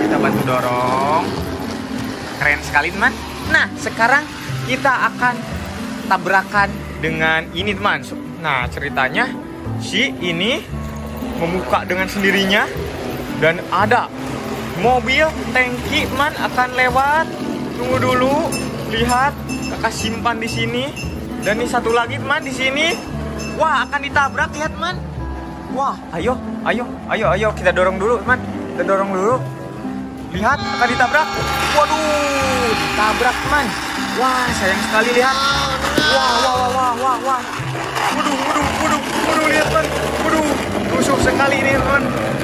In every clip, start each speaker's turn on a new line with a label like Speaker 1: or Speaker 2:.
Speaker 1: kita bantu dorong. Keren sekali teman. Nah sekarang kita akan tabrakan dengan ini teman. Nah ceritanya si ini membuka dengan sendirinya dan ada mobil tangki teman akan lewat. Tunggu dulu, lihat kakak simpan di sini. Dan ini satu lagi teman di sini. Wah akan ditabrak, lihat teman. Wah ayo kita dorong dulu teman. Kita dorong dulu. Lihat akan ditabrak. Waduh ditabrak teman. Wah sayang sekali, lihat. Wah. Waduh, lihat teman. Waduh, tusuk sekali ini teman.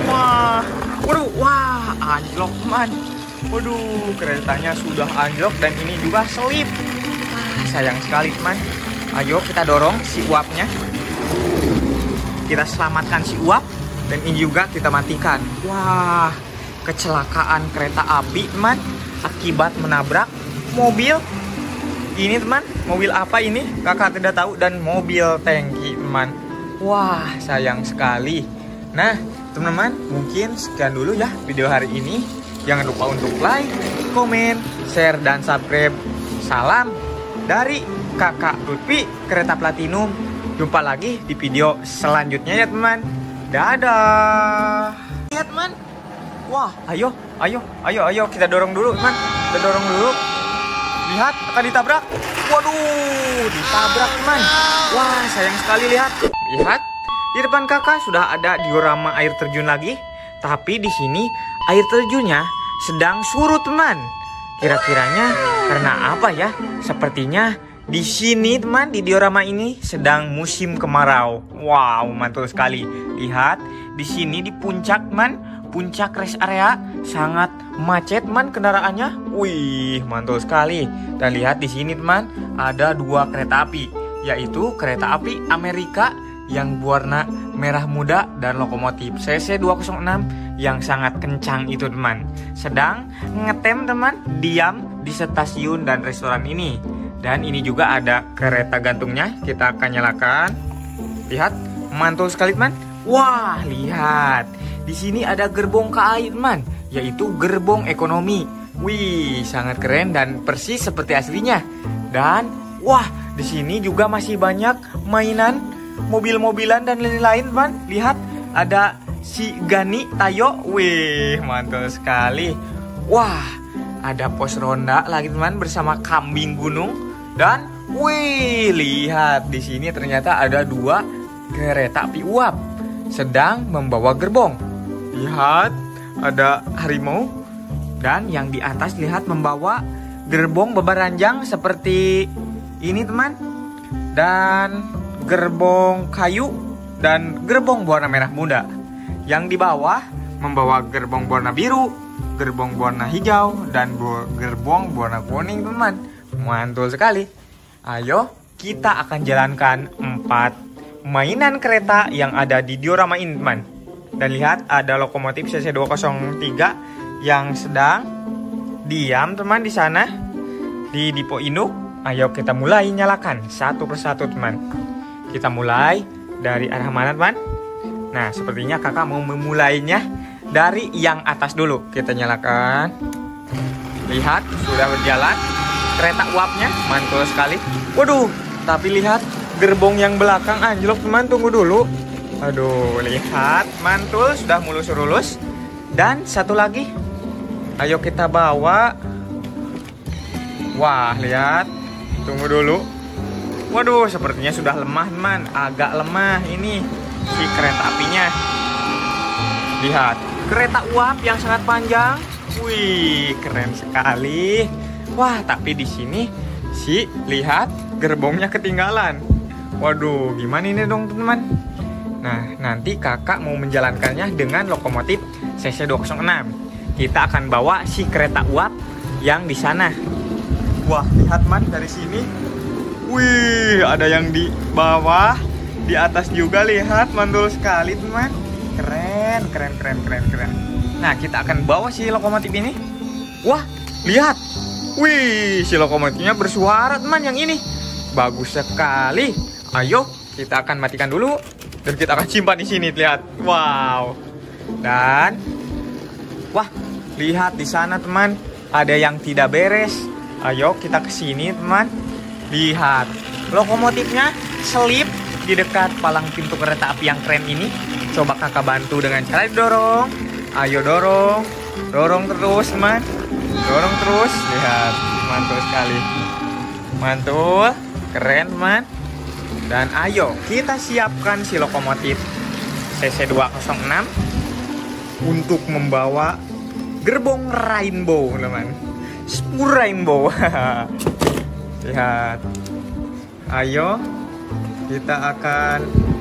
Speaker 1: Wah, anjlok teman. Waduh, keretanya sudah anjlok dan ini juga selip. Sayang sekali teman. Ayo kita dorong si uapnya. Kita selamatkan si uap dan ini juga kita matikan. Wah, kecelakaan kereta api teman akibat menabrak mobil. Ini teman, mobil apa ini? Kakak tidak tahu, dan mobil tangki teman. Wah, sayang sekali. Nah, teman-teman, mungkin sekian dulu ya video hari ini. Jangan lupa untuk like, komen, share, dan subscribe. Salam dari Kakak Lutfi Kereta Platinum. Jumpa lagi di video selanjutnya ya teman. Dadah. Lihat teman. Wah, ayo kita dorong dulu teman. Kita dorong dulu. Lihat akan ditabrak. Waduh, ditabrak teman. Wah, sayang sekali, lihat. Lihat, di depan kakak sudah ada diorama air terjun lagi. Tapi di sini air terjunnya sedang surut teman. Kira-kiranya karena apa ya? Sepertinya di sini teman, di diorama ini sedang musim kemarau. Wow, mantul sekali. Lihat, di sini di puncak teman. Puncak rest area sangat macet teman kendaraannya. Wih, mantul sekali. Dan lihat di sini teman, ada dua kereta api, yaitu kereta api Amerika yang berwarna merah muda dan lokomotif CC206 yang sangat kencang itu teman. Sedang ngetem teman, diam di stasiun dan restoran ini. Dan ini juga ada kereta gantungnya, kita akan nyalakan. Lihat, mantul sekali teman. Wah, lihat. Di sini ada gerbong KAI teman, yaitu gerbong ekonomi. Wih, sangat keren dan persis seperti aslinya. Dan wah, di sini juga masih banyak mainan, mobil-mobilan dan lain-lain teman. Lihat, ada si Gani Tayo. Wih, mantul sekali. Wah, ada pos ronda lagi teman bersama kambing gunung. Dan wih, lihat di sini ternyata ada dua kereta api uap sedang membawa gerbong. Lihat, ada harimau. Dan yang di atas lihat membawa gerbong beberanjang seperti ini teman. Dan gerbong kayu dan gerbong berwarna merah muda. Yang di bawah membawa gerbong berwarna biru, gerbong berwarna hijau, dan gerbong berwarna kuning teman. Mantul sekali. Ayo kita akan jalankan 4 mainan kereta yang ada di diorama ini teman. Dan lihat ada lokomotif CC203 yang sedang diam teman di sana di Dipo Induk. Ayo kita mulai nyalakan satu persatu teman. Kita mulai dari arah mana teman? Nah, sepertinya kakak mau memulainya dari yang atas dulu. Kita nyalakan. Lihat, sudah berjalan. Kereta uapnya mantul sekali. Waduh, tapi lihat gerbong yang belakang anjlok teman, tunggu dulu. Aduh, lihat, mantul, sudah mulus-lulus. Dan satu lagi, ayo kita bawa. Wah, lihat, tunggu dulu. Waduh, sepertinya sudah lemah teman, agak lemah ini si kereta apinya. Lihat, kereta uap yang sangat panjang. Wih, keren sekali. Wah, tapi di sini si lihat gerbongnya ketinggalan. Waduh, gimana ini dong teman? Nah, nanti kakak mau menjalankannya dengan lokomotif CC206. Kita akan bawa si kereta uap yang di sana. Wah, lihat man dari sini. Wih, ada yang di bawah, di atas juga, lihat, mantul sekali teman. Keren. Nah, kita akan bawa si lokomotif ini. Wah, lihat. Wih, si lokomotifnya bersuara teman yang ini. Bagus sekali. Ayo, kita akan matikan dulu. Dan kita akan simpan di sini, lihat. Wow. Dan wah, Lihat di sana teman, ada yang tidak beres. Ayo kita ke sini teman. Lihat, lokomotifnya selip di dekat palang pintu kereta api yang keren ini. Coba kakak bantu dengan cara didorong. Ayo dorong, dorong terus teman, dorong terus. Lihat, mantul sekali, mantul, keren teman. Dan ayo kita siapkan si lokomotif CC206 untuk membawa gerbong rainbow teman, spur rainbow. Lihat, ayo kita akan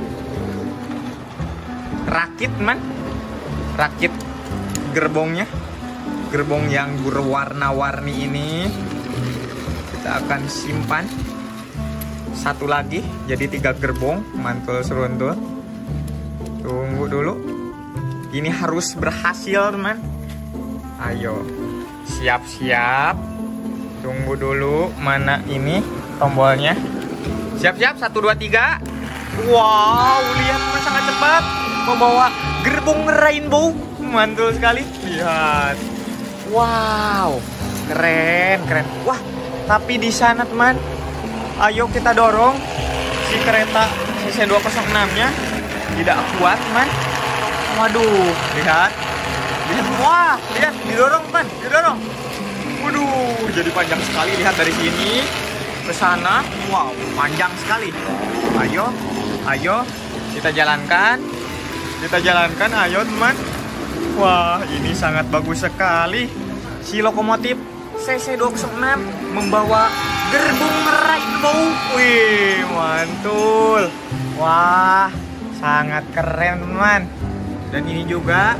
Speaker 1: rakit teman, rakit gerbongnya, gerbong yang berwarna-warni ini. Kita akan simpan satu lagi, jadi 3 gerbong, mantul seruntul. Tunggu dulu, ini harus berhasil teman. Ayo siap-siap, tunggu dulu, mana ini tombolnya. Siap-siap, 1, 2, 3. Wow, lihat teman, sangat cepat membawa gerbong rainbow, mantul sekali. Lihat, wow, keren, keren. Wah, tapi di sana teman, ayo kita dorong si kereta CC206-nya, tidak kuat teman. Waduh, lihat, lihat, wah, lihat, didorong teman, didorong. Waduh, jadi panjang sekali. Lihat dari sini ke sana, wow, panjang sekali. Ayo, ayo kita jalankan, ayo teman. Wah, ini sangat bagus sekali. Si lokomotif CC206 membawa gerbong rainbow. Wih, mantul. Wah, sangat keren teman. Dan ini juga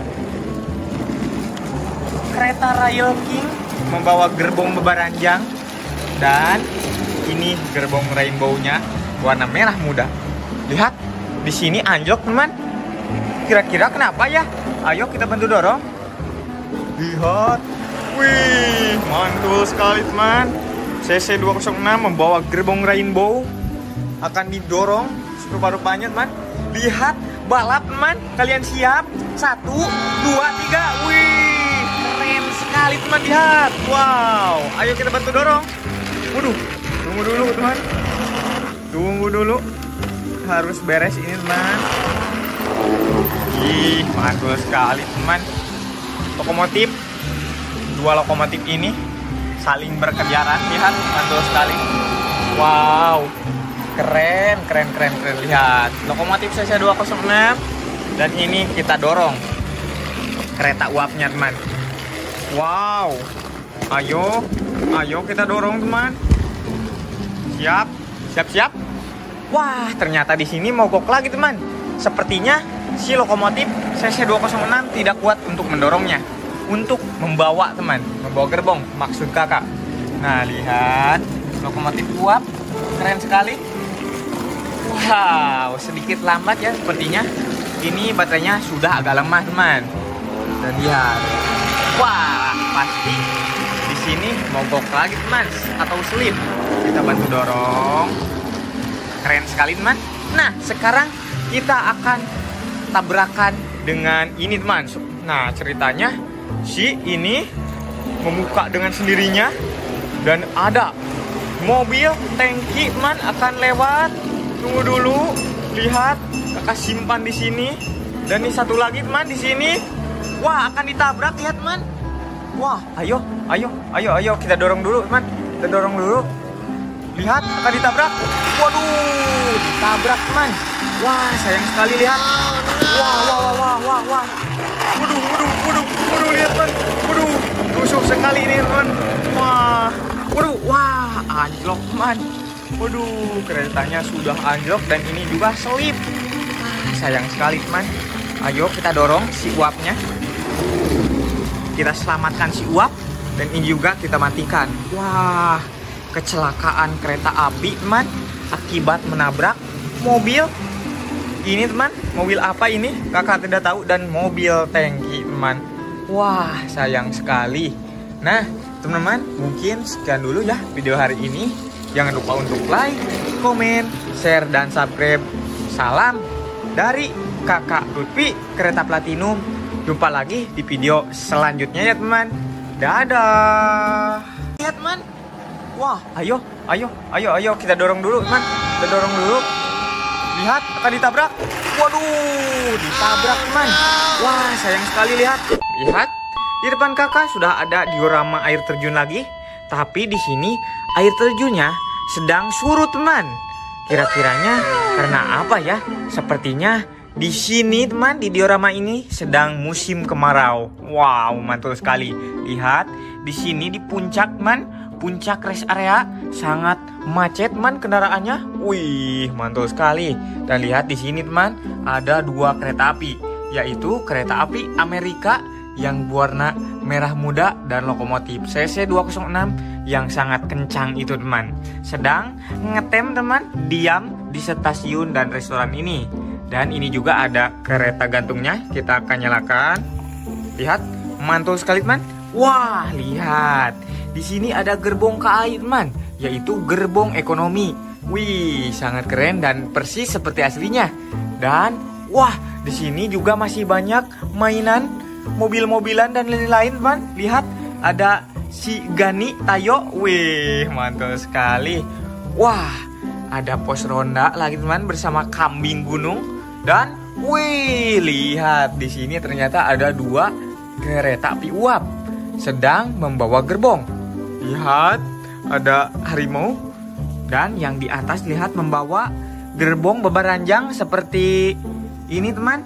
Speaker 1: kereta Rail King membawa gerbong bebaranjang. Dan ini gerbong rainbow-nya warna merah muda. Lihat, di sini anjlok teman. Kira-kira kenapa ya? Ayo kita bantu dorong. Lihat, wih, mantul sekali teman. CC206 membawa gerbong rainbow akan didorong serupa-rupanya teman. Lihat, balap teman. Kalian siap? 1, 2, 3. Wih, keren sekali teman. Lihat, wow. Ayo kita bantu dorong. Waduh, tunggu dulu teman, tunggu dulu, harus beres ini teman. Ih, mantul sekali teman. Lokomotif, 2 lokomotif ini saling berkejaran. Lihat, mantul sekali. Wow, keren, keren, keren, keren. Lihat, lokomotif CC206. Dan ini kita dorong kereta uapnya teman. Wow, ayo, ayo kita dorong teman. Siap, siap, siap. Wah, ternyata di sini mogok lagi teman. Sepertinya si lokomotif CC206 tidak kuat untuk mendorongnya, untuk membawa teman, membawa gerbong maksud kakak. Nah, lihat, lokomotif uap keren sekali. Wow, sedikit lambat ya sepertinya. Ini baterainya sudah agak lemah teman. Dan lihat, wah, pasti di sini mogok lagi teman, atau selip. Kita bantu dorong. Keren sekali teman. Nah, sekarang kita akan tabrakan dengan ini teman. Nah, ceritanya si ini membuka dengan sendirinya dan ada mobil tangki teman akan lewat. Tunggu dulu, lihat, kakak simpan di sini. Dan ini satu lagi teman di sini. Wah, akan ditabrak, lihat teman. Wah, ayo, ayo, ayo, ayo kita dorong dulu teman. Kita dorong dulu. Lihat, akan ditabrak. Waduh, ditabrak teman. Wah, sayang sekali, lihat. Wah, wah, wah, wah, wah, wah. Waduh, waduh, waduh, waduh, lihat teman. Waduh, tusuk sekali ini teman. Wah, waduh, wah, anjlok teman. Waduh, keretanya sudah anjlok dan ini juga selip. Sayang sekali teman. Ayo kita dorong si uapnya. Kita selamatkan si uap. Dan ini juga kita matikan. Wah, kecelakaan kereta api teman, akibat menabrak mobil. Ini teman, mobil apa ini? Kakak tidak tahu. Dan mobil tangki teman. Wah, sayang sekali. Nah teman-teman, mungkin sekian dulu ya video hari ini. Jangan lupa untuk like, komen, share, dan subscribe. Salam dari Kakak Lutfi Kereta Platinum Jumpa lagi di video selanjutnya ya teman. Dadah. Lihat teman. Wah, ayo kita dorong dulu teman. Kita dorong dulu. Lihat, akan ditabrak. Waduh, ditabrak teman. Wah, sayang sekali lihat. Lihat, di depan kakak sudah ada diorama air terjun lagi. Tapi di sini air terjunnya sedang surut teman. Kira-kiranya karena apa ya? Sepertinya di sini teman, di diorama ini sedang musim kemarau. Wow, mantul sekali. Lihat, di sini di puncak teman, puncak rest area sangat macet teman kendaraannya. Wih, mantul sekali. Dan lihat di sini teman, ada 2 kereta api, yaitu kereta api Amerika yang berwarna merah muda dan lokomotif CC206 yang sangat kencang itu teman. Sedang ngetem teman, diam di stasiun dan restoran ini. Dan ini juga ada kereta gantungnya, kita akan nyalakan. Lihat, mantul sekali teman. Wah, lihat. Di sini ada gerbong KAI teman, yaitu gerbong ekonomi. Wih, sangat keren dan persis seperti aslinya. Dan wah, di sini juga masih banyak mainan, mobil-mobilan dan lain-lain teman. Lihat, ada si Gani Tayo. Wih, mantul sekali. Wah, ada pos ronda lagi teman bersama kambing gunung. Dan wih, lihat di sini ternyata ada 2 kereta api uap sedang membawa gerbong. Lihat, ada harimau. Dan yang di atas lihat membawa gerbong bebaranjang seperti ini teman.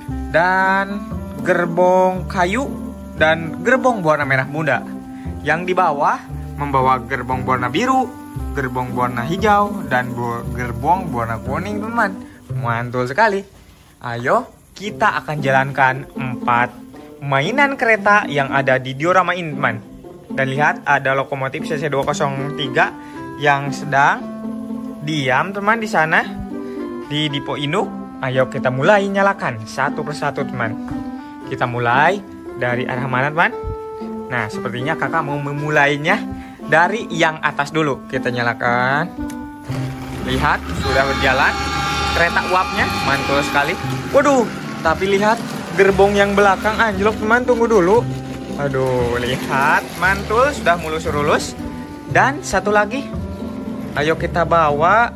Speaker 1: Dan gerbong kayu dan gerbong berwarna merah muda. Yang di bawah membawa gerbong berwarna biru, gerbong berwarna hijau, dan gerbong berwarna kuning teman. Mantul sekali. Ayo kita akan jalankan 4 mainan kereta yang ada di diorama ini teman. Dan lihat, ada lokomotif CC203 yang sedang diam teman di sana di Dipo Induk. Ayo kita mulai nyalakan satu persatu teman. Kita mulai dari arah mana teman? Nah, sepertinya kakak mau memulainya dari yang atas dulu. Kita nyalakan. Lihat, sudah berjalan. Kereta uapnya mantul sekali. Waduh, tapi lihat gerbong yang belakang anjlok teman, tunggu dulu. Aduh, lihat, mantul, sudah mulus-lurus. Dan satu lagi, ayo kita bawa.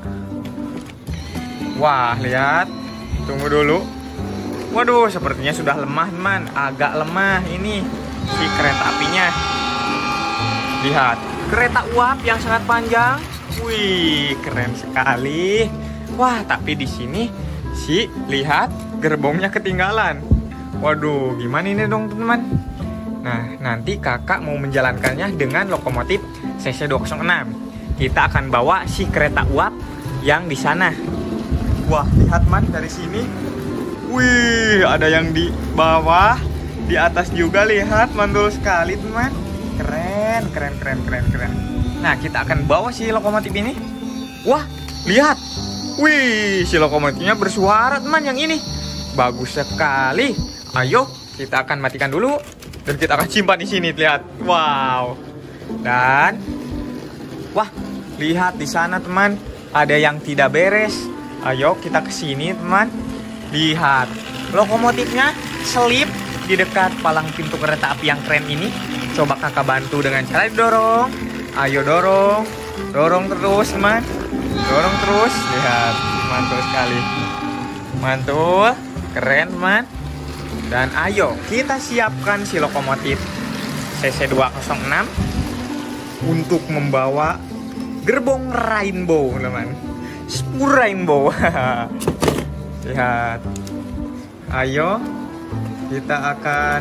Speaker 1: Wah, lihat, tunggu dulu. Waduh, sepertinya sudah lemah teman, agak lemah ini si kereta apinya. Lihat, kereta uap yang sangat panjang. Wih, keren sekali. Wah, tapi di sini lihat gerbongnya ketinggalan. Waduh, gimana ini dong teman? Nah, nanti kakak mau menjalankannya dengan lokomotif CC206. Kita akan bawa si kereta uap yang di sana. Wah, lihat man dari sini. Wih, ada yang di bawah, di atas juga lihat, mantul sekali teman. Keren. Nah, kita akan bawa si lokomotif ini. Wah, lihat. Wih, si lokomotifnya bersuara teman yang ini. Bagus sekali. Ayo, kita akan matikan dulu dan kita akan simpan di sini. Lihat. Wow. Dan wah, lihat di sana teman, ada yang tidak beres. Ayo kita ke sini teman. Lihat, lokomotifnya selip di dekat palang pintu kereta api yang keren ini. Coba kakak bantu dengan cara didorong. Ayo dorong. Dorong terus teman. Dorong terus. Lihat, mantul sekali. Mantul, keren teman. Dan ayo kita siapkan si lokomotif CC206 untuk membawa gerbong rainbow teman. Spur rainbow. Lihat. Ayo kita akan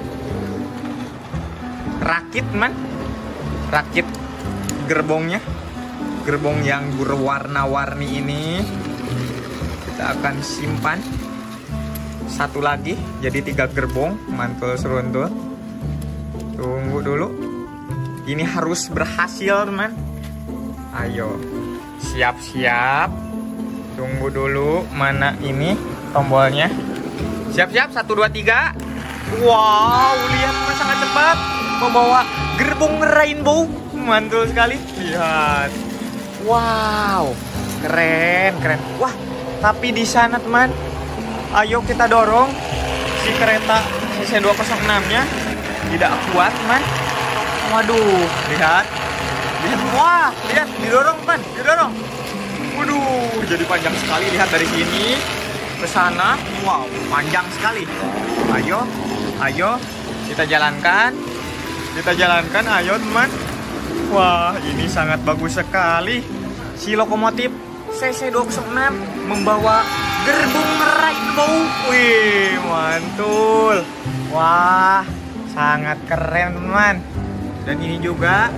Speaker 1: rakit teman. Rakit gerbongnya. Gerbong yang berwarna-warni ini kita akan simpan. Satu lagi, jadi 3 gerbong, mantul seruntul. Tunggu dulu. Ini harus berhasil teman. Ayo, siap-siap. Tunggu dulu, mana ini tombolnya. Siap-siap, 1, 2, 3. Wow, lihat teman, sangat cepat membawa gerbong rainbow. Mantul sekali. Lihat. Wow, keren. Wah, tapi di sana teman, ayo kita dorong si kereta CC206-nya tidak kuat, teman. Waduh, lihat. Lihat, wah, lihat, didorong, teman, didorong. Waduh, jadi panjang sekali. Lihat dari sini ke sana. Wow, panjang sekali. Ayo, ayo, kita jalankan. Kita jalankan, ayo, teman. Wah, ini sangat bagus sekali. Si lokomotif CC206 membawa gerbong rainbow. Wih, mantul. Wah, sangat keren, teman. Dan ini juga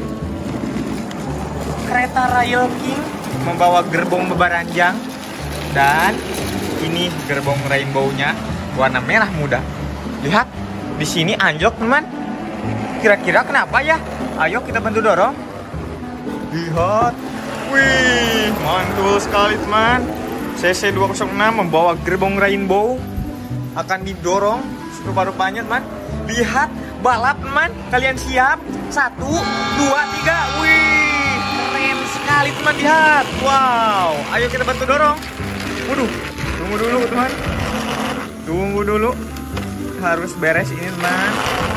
Speaker 1: kereta Rail King membawa gerbong bebaranjang. Dan ini gerbong rainbow-nya warna merah muda. Lihat, di sini anjlok, teman. Kira-kira kenapa ya? Ayo kita bantu dorong. Lihat. Wih, mantul sekali, teman. CC206 membawa gerbong rainbow akan didorong rupa-rupanya, teman. Lihat, balap, teman. Kalian siap? 1, 2, 3. Wih, keren sekali, teman. Lihat. Wow, ayo kita bantu dorong. Waduh, tunggu dulu, teman. Tunggu dulu. Harus beres ini, teman.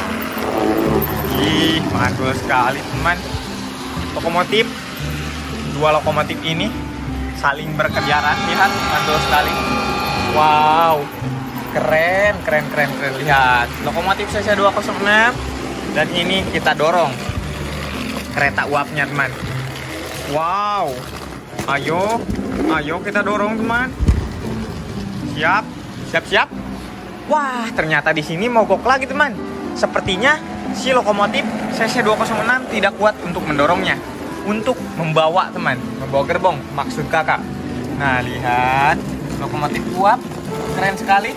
Speaker 1: Ih, mantul sekali, teman. Lokomotif, dua lokomotif ini saling berkejaran. Lihat, mantul sekali. Wow, keren, keren, keren, keren. Lihat, lokomotif CC206. Dan ini kita dorong kereta uapnya, teman. Wow, ayo, ayo kita dorong, teman. Siap, siap, siap. Wah, ternyata di sini mogok lagi, teman. Sepertinya si lokomotif CC206 tidak kuat untuk mendorongnya, untuk membawa, teman, membawa gerbong, maksud kakak. Nah, lihat, lokomotif uap keren sekali.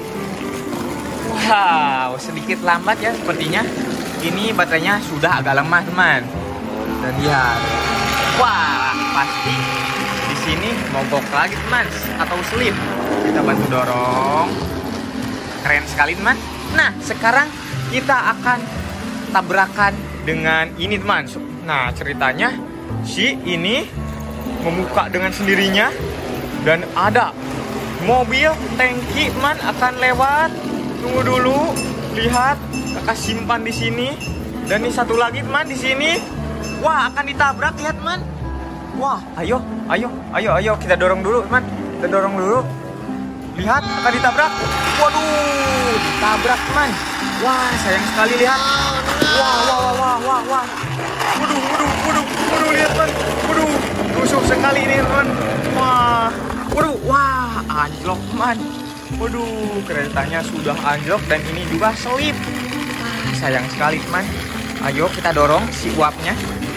Speaker 1: Wow, sedikit lambat ya sepertinya. Ini baterainya sudah agak lemah, teman. Dan lihat, wah, pasti di sini mogok lagi, teman, atau slip. Kita bantu dorong. Keren sekali, teman. Nah, sekarang kita akan tabrakan dengan ini, teman. Nah, ceritanya si ini membuka dengan sendirinya dan ada mobil tangki, teman, akan lewat. Tunggu dulu, lihat, kakak simpan di sini. Dan ini satu lagi, teman, di sini. Wah, akan ditabrak, lihat, teman. Wah, ayo, ayo, ayo, ayo, kita dorong dulu, teman. Kita dorong dulu. Lihat, akan ditabrak. Waduh, ditabrak, teman. Wah, sayang sekali, lihat. Wah, wah, wah, wah, wah, wah. Waduh, waduh, waduh, waduh, lihat, teman. Waduh, rusuk sekali ini, teman. Wah, waduh, wah, anjlok, teman. Waduh, keretanya sudah anjlok dan ini juga selip. Sayang sekali, teman. Ayo kita dorong si uapnya.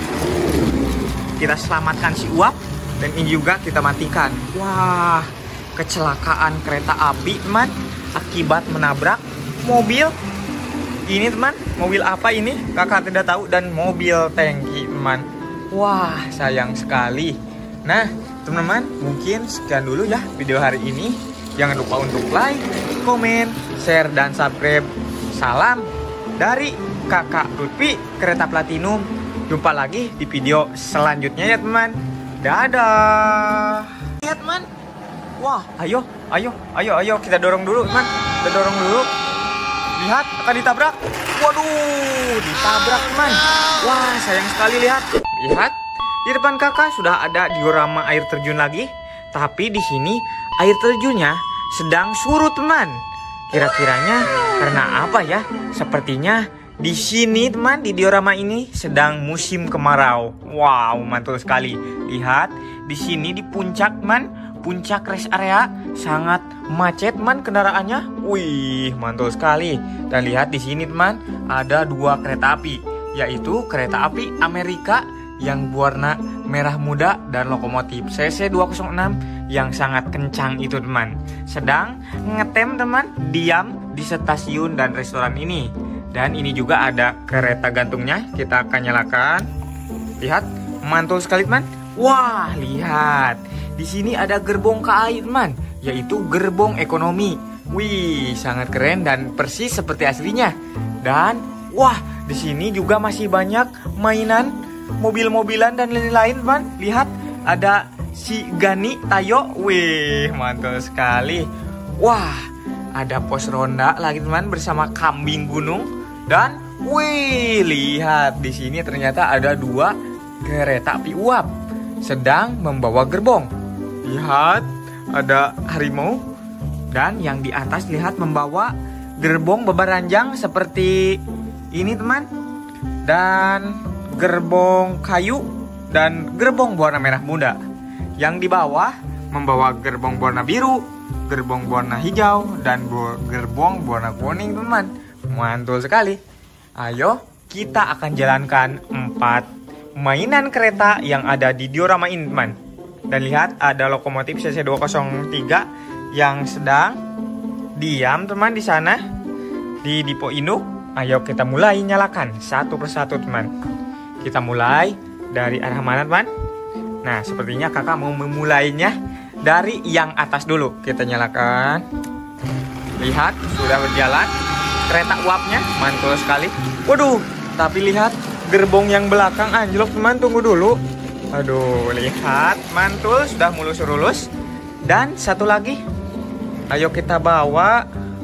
Speaker 1: Kita selamatkan si uap. Dan ini juga kita matikan. Wah, kecelakaan kereta api, teman, akibat menabrak mobil. Ini, teman, mobil apa ini? Kakak tidak tahu. Dan mobil tangki, teman. Wah, sayang sekali. Nah, teman-teman, mungkin sekian dulu ya video hari ini. Jangan lupa untuk like, komen, share, dan subscribe. Salam dari kakak Lutfi Kereta Platinum. Jumpa lagi di video selanjutnya ya, teman. Dadah. Lihat, teman. Wah, ayo, ayo, ayo, ayo, kita dorong dulu, teman. Kita dorong dulu. Lihat, akan ditabrak. Waduh, ditabrak, teman. Wah, sayang sekali, lihat. Lihat, di depan kakak sudah ada diorama air terjun lagi. Tapi di sini air terjunnya sedang surut, teman. Kira-kiranya karena apa ya? Sepertinya di sini, teman, di diorama ini sedang musim kemarau. Wow, mantul sekali. Lihat, di sini di puncak, teman. Puncak rest area sangat macet, teman, kendaraannya. Wih, mantul sekali. Dan lihat di sini, teman, ada dua kereta api, yaitu kereta api Amerika yang berwarna merah muda dan lokomotif CC206 yang sangat kencang itu, teman. Sedang ngetem, teman, diam di stasiun dan restoran ini. Dan ini juga ada kereta gantungnya. Kita akan nyalakan. Lihat, mantul sekali, teman. Wah, lihat. Di sini ada gerbong KAI, teman, yaitu gerbong ekonomi. Wih, sangat keren dan persis seperti aslinya. Dan wah, di sini juga masih banyak mainan, mobil-mobilan dan lain-lain, teman. Lihat, ada si Gani Tayo. Wih, mantul sekali. Wah, ada pos ronda lagi teman bersama kambing gunung. Dan wih, lihat di sini ternyata ada 2 kereta api uap sedang membawa gerbong. Lihat, ada harimau dan yang di atas lihat membawa gerbong bebaranjang seperti ini teman. Dan gerbong kayu dan gerbong berwarna merah muda. Yang di bawah membawa gerbong berwarna biru, gerbong berwarna hijau, dan gerbong berwarna kuning teman. Mantul sekali. Ayo kita akan jalankan 4 mainan kereta yang ada di diorama ini teman. Dan lihat ada lokomotif CC203 yang sedang diam teman di sana di Dipo Induk. Ayo kita mulai nyalakan satu persatu teman. Kita mulai dari arah mana teman? Nah, sepertinya kakak mau memulainya dari yang atas dulu. Kita nyalakan. Lihat, sudah berjalan. Kereta uapnya mantul sekali. Waduh, tapi lihat gerbong yang belakang anjlok teman. Tunggu dulu. Aduh, lihat mantul sudah mulus-lurus. Dan satu lagi. Ayo kita bawa.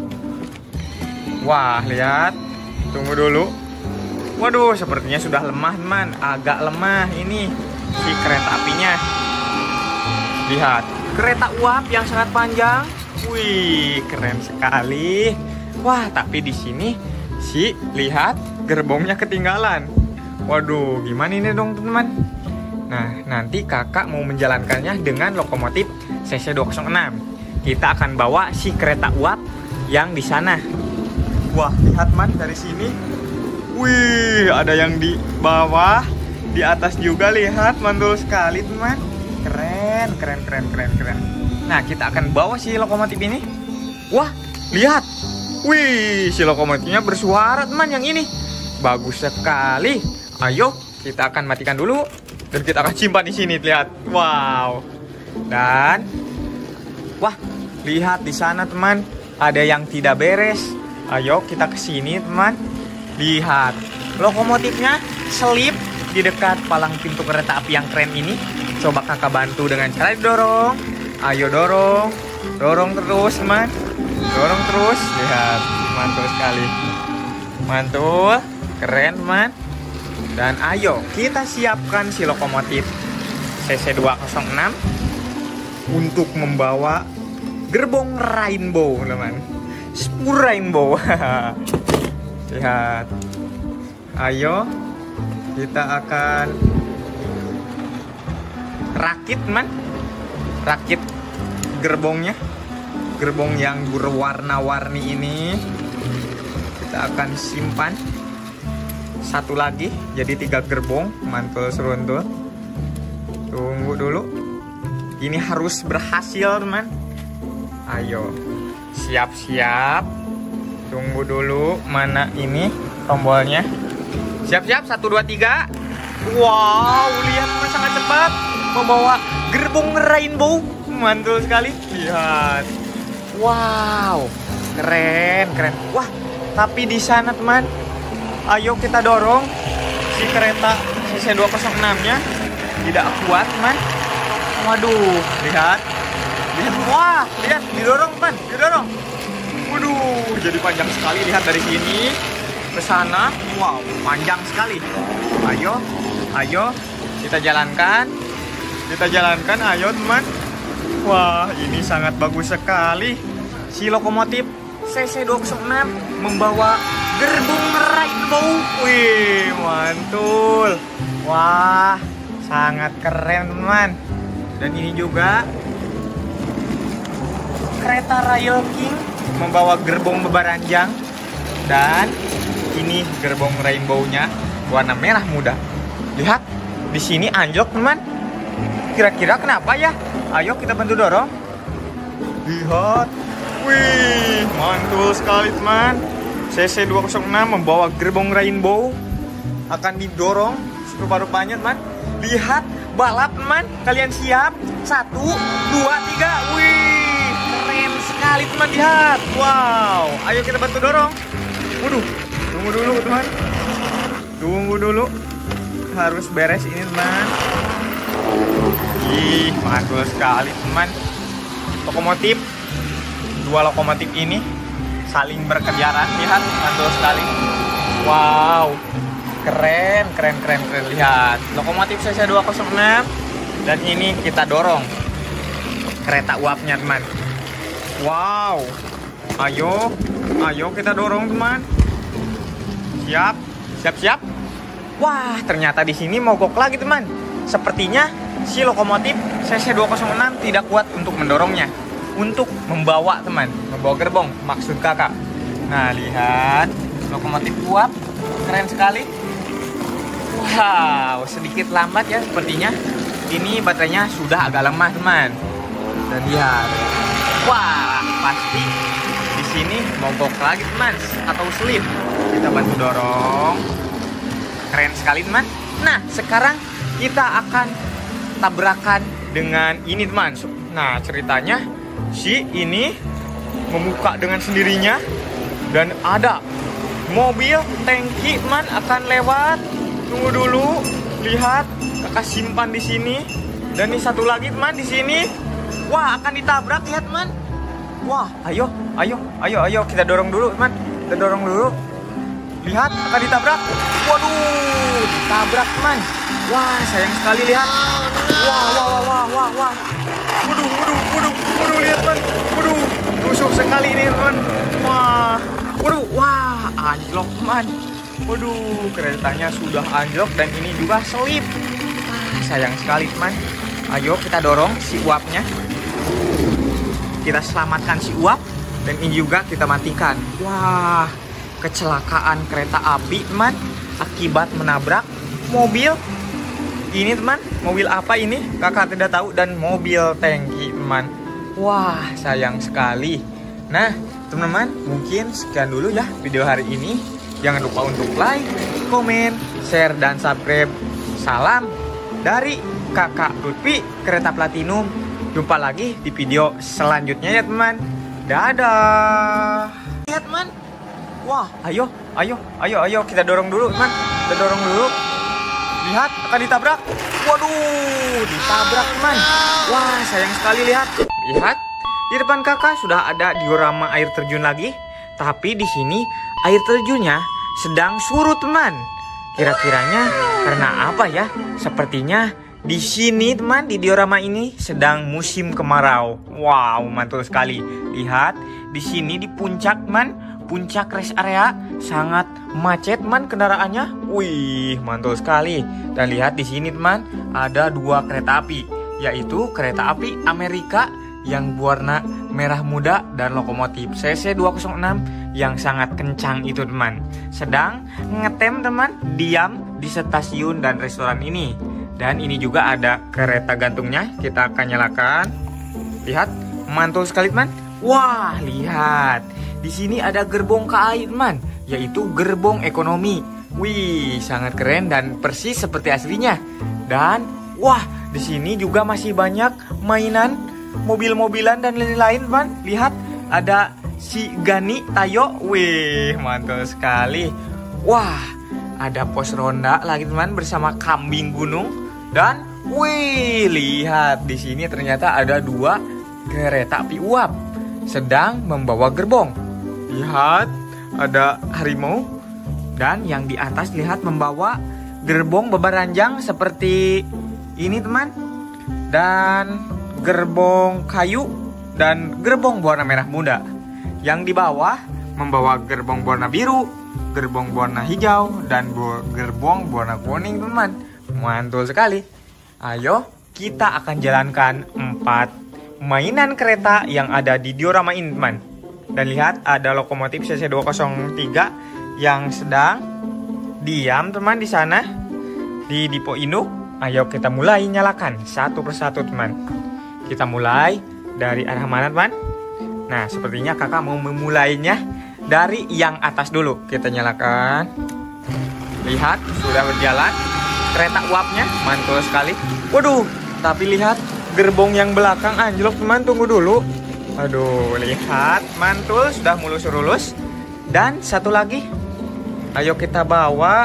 Speaker 1: Wah, lihat. Tunggu dulu. Waduh, sepertinya sudah lemah teman. Agak lemah ini si kereta apinya. Lihat, kereta uap yang sangat panjang. Wih, keren sekali. Wah, tapi di sini si lihat gerbongnya ketinggalan. Waduh, gimana ini dong teman? Nah, nanti kakak mau menjalankannya dengan lokomotif CC206. Kita akan bawa si kereta uap yang di sana. Wah, lihat man dari sini. Wih, ada yang di bawah, di atas juga lihat, mantul sekali teman. Keren. Nah, kita akan bawa si lokomotif ini. Wah, lihat. Wih, si lokomotifnya bersuara teman yang ini. Bagus sekali. Ayo, kita akan matikan dulu dan kita akan simpan di sini. Lihat. Wow. Dan wah, lihat di sana teman, ada yang tidak beres. Ayo kita ke sini teman. Lihat, lokomotifnya selip di dekat palang pintu kereta api yang keren ini. Coba kakak bantu dengan cara didorong. Ayo dorong. Dorong terus teman. Dorong terus. Lihat, mantul sekali. Mantul, keren teman. Dan ayo kita siapkan si lokomotif CC206 untuk membawa gerbong rainbow teman. Spur rainbow. Lihat. Ayo kita akan rakit teman. Rakit gerbongnya. Gerbong yang berwarna-warni ini kita akan simpan. Satu lagi, jadi 3 gerbong. Mantul seruntul. Tunggu dulu. Ini harus berhasil teman. Ayo, siap-siap. Tunggu dulu, mana ini tombolnya. Siap-siap, 1, 2, 3. Wow, lihat teman, sangat cepat membawa gerbong rainbow. Mantul sekali. Lihat. Wow, keren. Wah, tapi di sana teman, ayo kita dorong si kereta CC206-nya. Tidak kuat teman. Waduh, lihat. Wah, lihat, didorong teman, didorong. Waduh, jadi panjang sekali. Lihat dari sini ke sana. Wow, panjang sekali. Ayo kita jalankan. Ayo teman. Wah, ini sangat bagus sekali. Si lokomotif CC206 membawa gerbong rainbow. Wih, mantul. Wah, sangat keren teman. Dan ini juga kereta Rail King membawa gerbong bebaranjang. Dan ini gerbong rainbow-nya warna merah muda. Lihat, di sini anjlok teman. Kira-kira kenapa ya? Ayo kita bantu dorong. Lihat. Wih, mantul sekali teman. CC206 membawa gerbong rainbow. Akan didorong serupa-rupanya teman. Lihat, balap teman. Kalian siap? 1, 2, 3. Wih, keren sekali teman. Lihat. Wow, ayo kita bantu dorong. Waduh, tunggu dulu teman. Tunggu dulu. Harus beres ini teman. Mantul sekali teman. Lokomotif, 2 lokomotif ini saling berkejaran. Lihat, mantul sekali. Wow, keren. Lihat, lokomotif CC206. Dan ini kita dorong kereta uapnya, teman. Wow, ayo kita dorong, teman. Siap. Wah, ternyata di sini mogok lagi, teman. Sepertinya si lokomotif CC206 tidak kuat untuk mendorongnya, untuk membawa, teman, membawa gerbong, maksud kakak. Nah, lihat lokomotif uap, keren sekali. Wow, sedikit lambat ya sepertinya. Ini baterainya sudah agak lemah, teman. Dan lihat, wah, pasti di sini mogok lagi, teman, atau slip. Kita bantu dorong. Keren sekali, teman. Nah, sekarang kita akan tabrakan dengan ini, teman. Nah, ceritanya si ini membuka dengan sendirinya dan ada mobil tangki, teman, akan lewat. Tunggu dulu, lihat, kakak simpan di sini. Dan ini satu lagi, teman, di sini. Wah, akan ditabrak, lihat, teman. Wah, ayo kita dorong dulu, teman. Kita dorong dulu. Lihat, akan ditabrak. Waduh, ditabrak, teman. Wah, sayang sekali, lihat. Wah. Waduh, lihat, teman. Waduh, rusuk sekali ini, teman. Wah, anjlok, teman. Waduh, keretanya sudah anjlok dan ini juga selip. Sayang sekali, teman. Ayo kita dorong si uapnya. Kita selamatkan si uap dan ini juga kita matikan. Wah, kecelakaan kereta api, teman, akibat menabrak mobil. Ini, teman, mobil apa ini? Kakak tidak tahu, dan mobil tangki, teman. Wah, sayang sekali. Nah, teman-teman, mungkin sekian dulu ya video hari ini. Jangan lupa untuk like, komen, share, dan subscribe. Salam dari kakak Lutfi Kereta Platinum. Jumpa lagi di video selanjutnya ya, teman. Dadah. Lihat, teman. Wah, ayo kita dorong dulu, teman. Kita dorong dulu. Lihat, akan ditabrak. Waduh, ditabrak, teman. Wah, sayang sekali, lihat. Lihat, di depan kakak sudah ada diorama air terjun lagi. Tapi di sini air terjunnya sedang surut, teman. Kira-kiranya karena apa ya? Sepertinya di sini, teman, di diorama ini sedang musim kemarau. Wow, mantul sekali. Lihat, di sini di puncak, teman, puncak rest area sangat macet, teman, kendaraannya. Wih, mantul sekali. Dan lihat di sini, teman, ada dua kereta api, yaitu kereta api Amerika yang berwarna merah muda dan lokomotif CC206 yang sangat kencang itu, teman, sedang ngetem, teman, diam di stasiun dan restoran ini. Dan ini juga ada kereta gantungnya, kita akan nyalakan. Lihat, mantul sekali, teman. Wah, lihat, di sini ada gerbong KAI, teman, yaitu gerbong ekonomi. Wih, sangat keren dan persis seperti aslinya. Dan wah, di sini juga masih banyak mainan mobil-mobilan dan lain-lain, teman. Lihat, ada si Gani Tayo. Wih, mantul sekali. Wah, ada pos ronda lagi, teman, bersama kambing gunung. Dan wih, lihat, di sini ternyata ada dua kereta api uap sedang membawa gerbong. Lihat, ada harimau. Dan yang di atas, lihat, membawa gerbong bebaranjang seperti ini, teman. Dan gerbong kayu dan gerbong berwarna merah muda. Yang di bawah membawa gerbong berwarna biru, gerbong berwarna hijau, dan gerbong berwarna kuning, teman. Mantul sekali. Ayo, kita akan jalankan 4 mainan kereta yang ada di diorama ini, teman. Dan lihat, ada lokomotif CC203 yang sedang diam, teman, di sana di Dipo Induk. Ayo kita mulai nyalakan satu persatu, teman. Kita mulai dari arah mana, teman? Nah, sepertinya kakak mau memulainya dari yang atas dulu. Kita nyalakan. Lihat, sudah berjalan kereta uapnya, mantul sekali. Waduh, tapi lihat, gerbong yang belakang anjlok, teman. Tunggu dulu. Aduh, lihat, mantul, sudah mulus-mulus. Dan satu lagi, ayo kita bawa.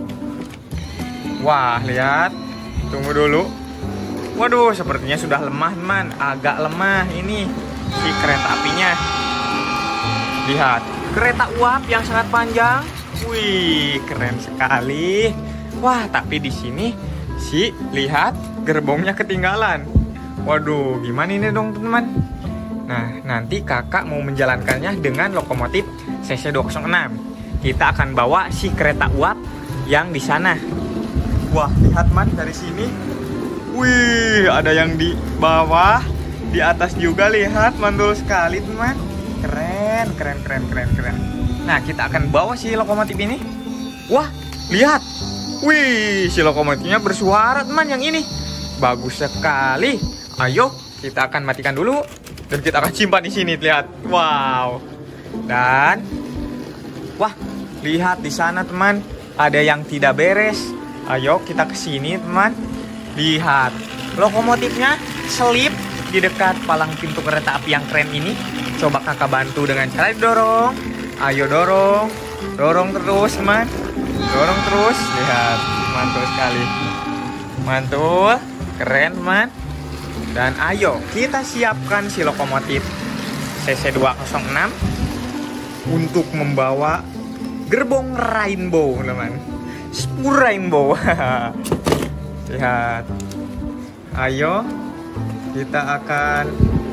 Speaker 1: Wah, lihat, tunggu dulu. Waduh, sepertinya sudah lemah, teman. Agak lemah ini si kereta apinya. Lihat, kereta uap yang sangat panjang. Wih, keren sekali. Wah, tapi di sini lihat gerbongnya ketinggalan. Waduh, gimana ini dong teman-teman? Nah, nanti kakak mau menjalankannya dengan lokomotif CC206. Kita akan bawa si kereta uap yang di sana. Wah, lihat man dari sini. Wih, ada yang di bawah, di atas juga, lihat, mantul sekali teman. Keren. Nah, kita akan bawa si lokomotif ini. Wah, lihat. Wih, si lokomotifnya bersuara teman yang ini. Bagus sekali. Ayo, kita akan matikan dulu dan kita akan simpan di sini, lihat. Wow. Dan wah, lihat di sana teman, ada yang tidak beres. Ayo kita ke sini teman. Lihat, lokomotifnya selip di dekat palang pintu kereta api yang keren ini. Coba kakak bantu dengan cara didorong. Ayo dorong. Dorong terus teman. Dorong terus. Lihat, mantul sekali. Mantul. Keren teman. Dan ayo kita siapkan si lokomotif CC206 untuk membawa gerbong rainbow teman. Spur rainbow. Lihat. Ayo kita akan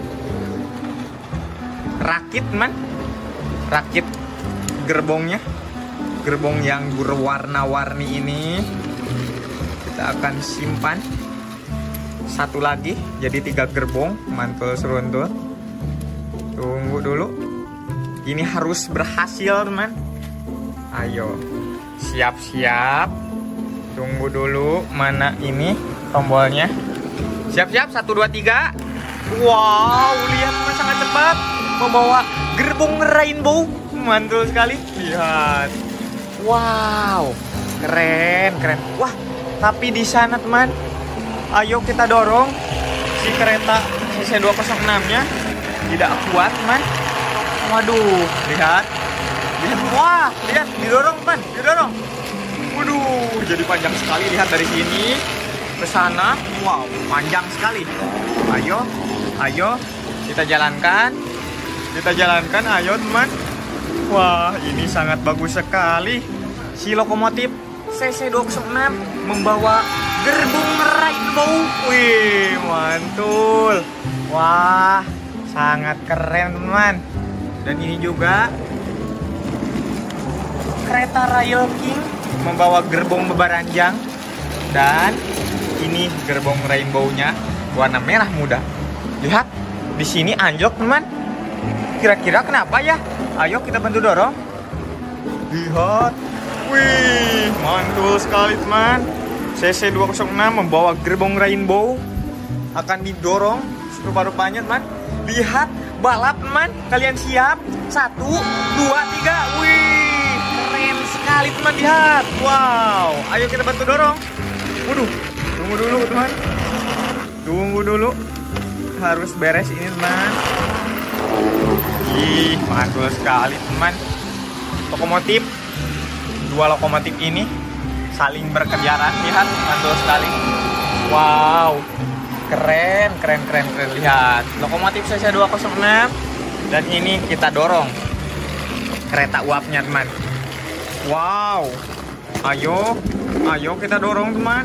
Speaker 1: rakit teman. Rakit gerbongnya. Gerbong yang berwarna-warni ini kita akan simpan. Satu lagi, jadi 3 gerbong. Mantul seruntul. Tunggu dulu. Ini harus berhasil teman. Ayo, siap-siap. Tunggu dulu, mana ini tombolnya. Siap-siap, 1, 2, 3. Wow, lihat teman, sangat cepat membawa gerbong rainbow. Mantul sekali. Lihat. Wow, keren. Wah, tapi di sana teman, ayo kita dorong si kereta CC206-nya. Tidak kuat teman. Waduh, lihat. Wah, lihat, didorong teman, didorong. Waduh, jadi panjang sekali. Lihat dari sini ke sana. Wow, panjang sekali. Ayo kita jalankan. Ayo teman. Wah, ini sangat bagus sekali. Si lokomotif CC206 membawa gerbong rainbow. Wih, mantul. Wah, sangat keren teman. Dan ini juga kereta Rail King membawa gerbong bebaranjang. Dan ini gerbong rainbow-nya warna merah muda. Lihat, di sini anjlok teman. Kira-kira kenapa ya? Ayo kita bantu dorong. Lihat. Wih, mantul sekali teman. CC206 membawa gerbong rainbow. Akan didorong serupa-rupanya teman. Lihat, balap teman. Kalian siap? 1, 2, 3. Wih, keren sekali teman. Lihat. Wow, ayo kita bantu dorong. Waduh, tunggu dulu teman. Tunggu dulu. Harus beres ini teman. Ih, mantul sekali teman. Lokomotif, 2 lokomotif ini saling berkejaran. Lihat, mantul sekali. Wow, keren. Lihat, lokomotif CC206. Dan ini kita dorong kereta uapnya teman. Wow, ayo kita dorong teman.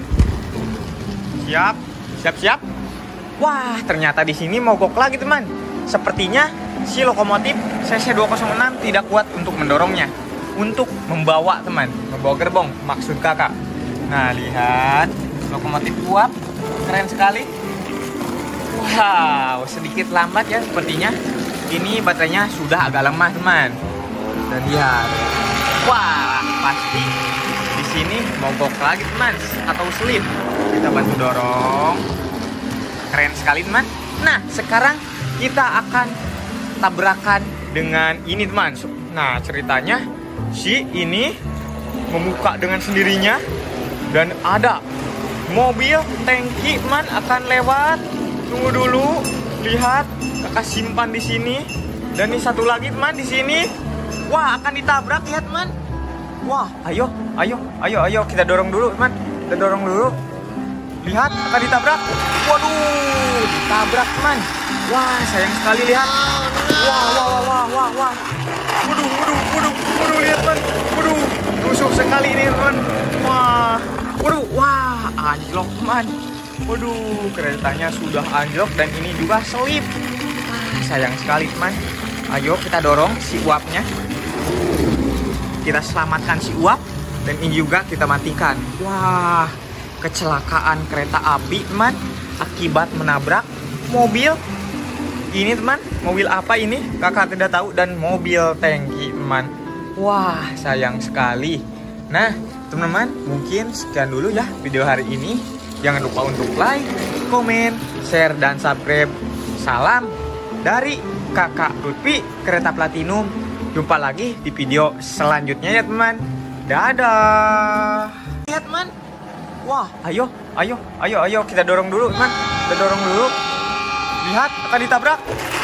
Speaker 1: Siap. Wah, ternyata di sini mogok lagi teman. Sepertinya si lokomotif CC206 tidak kuat untuk mendorongnya, untuk membawa teman, membawa gerbong maksud kakak. Nah, lihat, lokomotif uap keren sekali. Wow, sedikit lambat ya sepertinya. Ini baterainya sudah agak lemah teman. Dan lihat, wah, pasti di sini mogok lagi teman, atau slip. Kita bantu dorong. Keren sekali teman. Nah, sekarang kita akan tabrakan dengan ini teman. Nah, ceritanya si ini membuka dengan sendirinya dan ada mobil tangki teman akan lewat. Tunggu dulu. Lihat, kakak simpan di sini. Dan ini satu lagi teman di sini. Wah, akan ditabrak, lihat teman. Wah, ayo kita dorong dulu teman. Kita dorong dulu. Lihat, akan ditabrak. Waduh, ditabrak teman. Wah, sayang sekali, lihat. Wah. Waduh, lihat teman. Waduh, tusuk sekali ini teman. Wah, waduh, wah, anjlok teman. Waduh, keretanya sudah anjlok dan ini juga selip. Sayang sekali teman. Ayo kita dorong si uapnya. Kita selamatkan si uap. Dan ini juga kita matikan. Wah, kecelakaan kereta api teman, akibat menabrak mobil. Ini teman, mobil apa ini? Kakak tidak tahu. Dan mobil tangki teman. Wah, sayang sekali. Nah teman-teman, mungkin sekian dulu ya video hari ini. Jangan lupa untuk like, komen, share, dan subscribe. Salam dari Kakak Lutfi Kereta Platinum. Jumpa lagi di video selanjutnya ya teman. Dadah. Lihat teman. Wah, ayo kita dorong dulu teman. Kita dorong dulu. Lihat, akan ditabrak.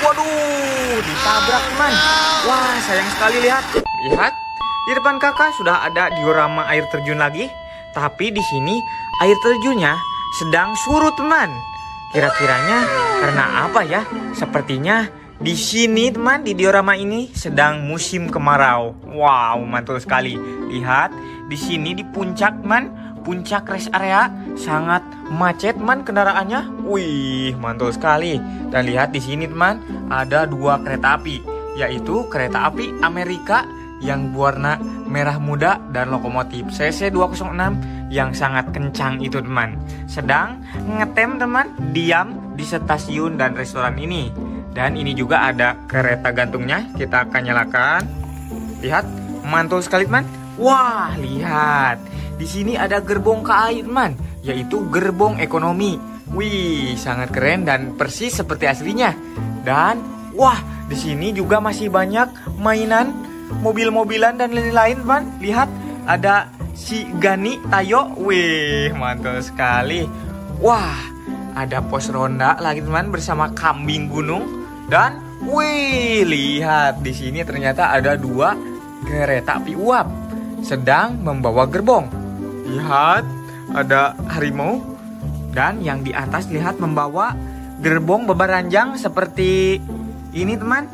Speaker 1: Waduh, ditabrak teman. Wah, sayang sekali lihat. Lihat, di depan kakak sudah ada diorama air terjun lagi. Tapi di sini air terjunnya sedang surut teman. Kira-kiranya karena apa ya? Sepertinya di sini teman, di diorama ini sedang musim kemarau. Wow, mantul sekali. Lihat, di sini di puncak teman, puncak rest area sangat macet teman kendaraannya. Wih, mantul sekali. Dan lihat di sini teman, ada dua kereta api, yaitu kereta api Amerika yang berwarna merah muda dan lokomotif CC206 yang sangat kencang itu teman. Sedang ngetem teman, diam di stasiun dan restoran ini. Dan ini juga ada kereta gantungnya, kita akan nyalakan. Lihat, mantul sekali teman. Wah, lihat. Di sini ada gerbong KAI teman, yaitu gerbong ekonomi. Wih, sangat keren dan persis seperti aslinya. Dan wah, di sini juga masih banyak mainan, mobil-mobilan dan lain-lain teman. Lihat, ada si Gani Tayo. Wih, mantul sekali. Wah, ada pos ronda lagi teman bersama kambing gunung. Dan wih, lihat di sini ternyata ada dua kereta api uap sedang membawa gerbong. Lihat, ada harimau. Dan yang di atas lihat membawa gerbong bebaranjang seperti ini teman.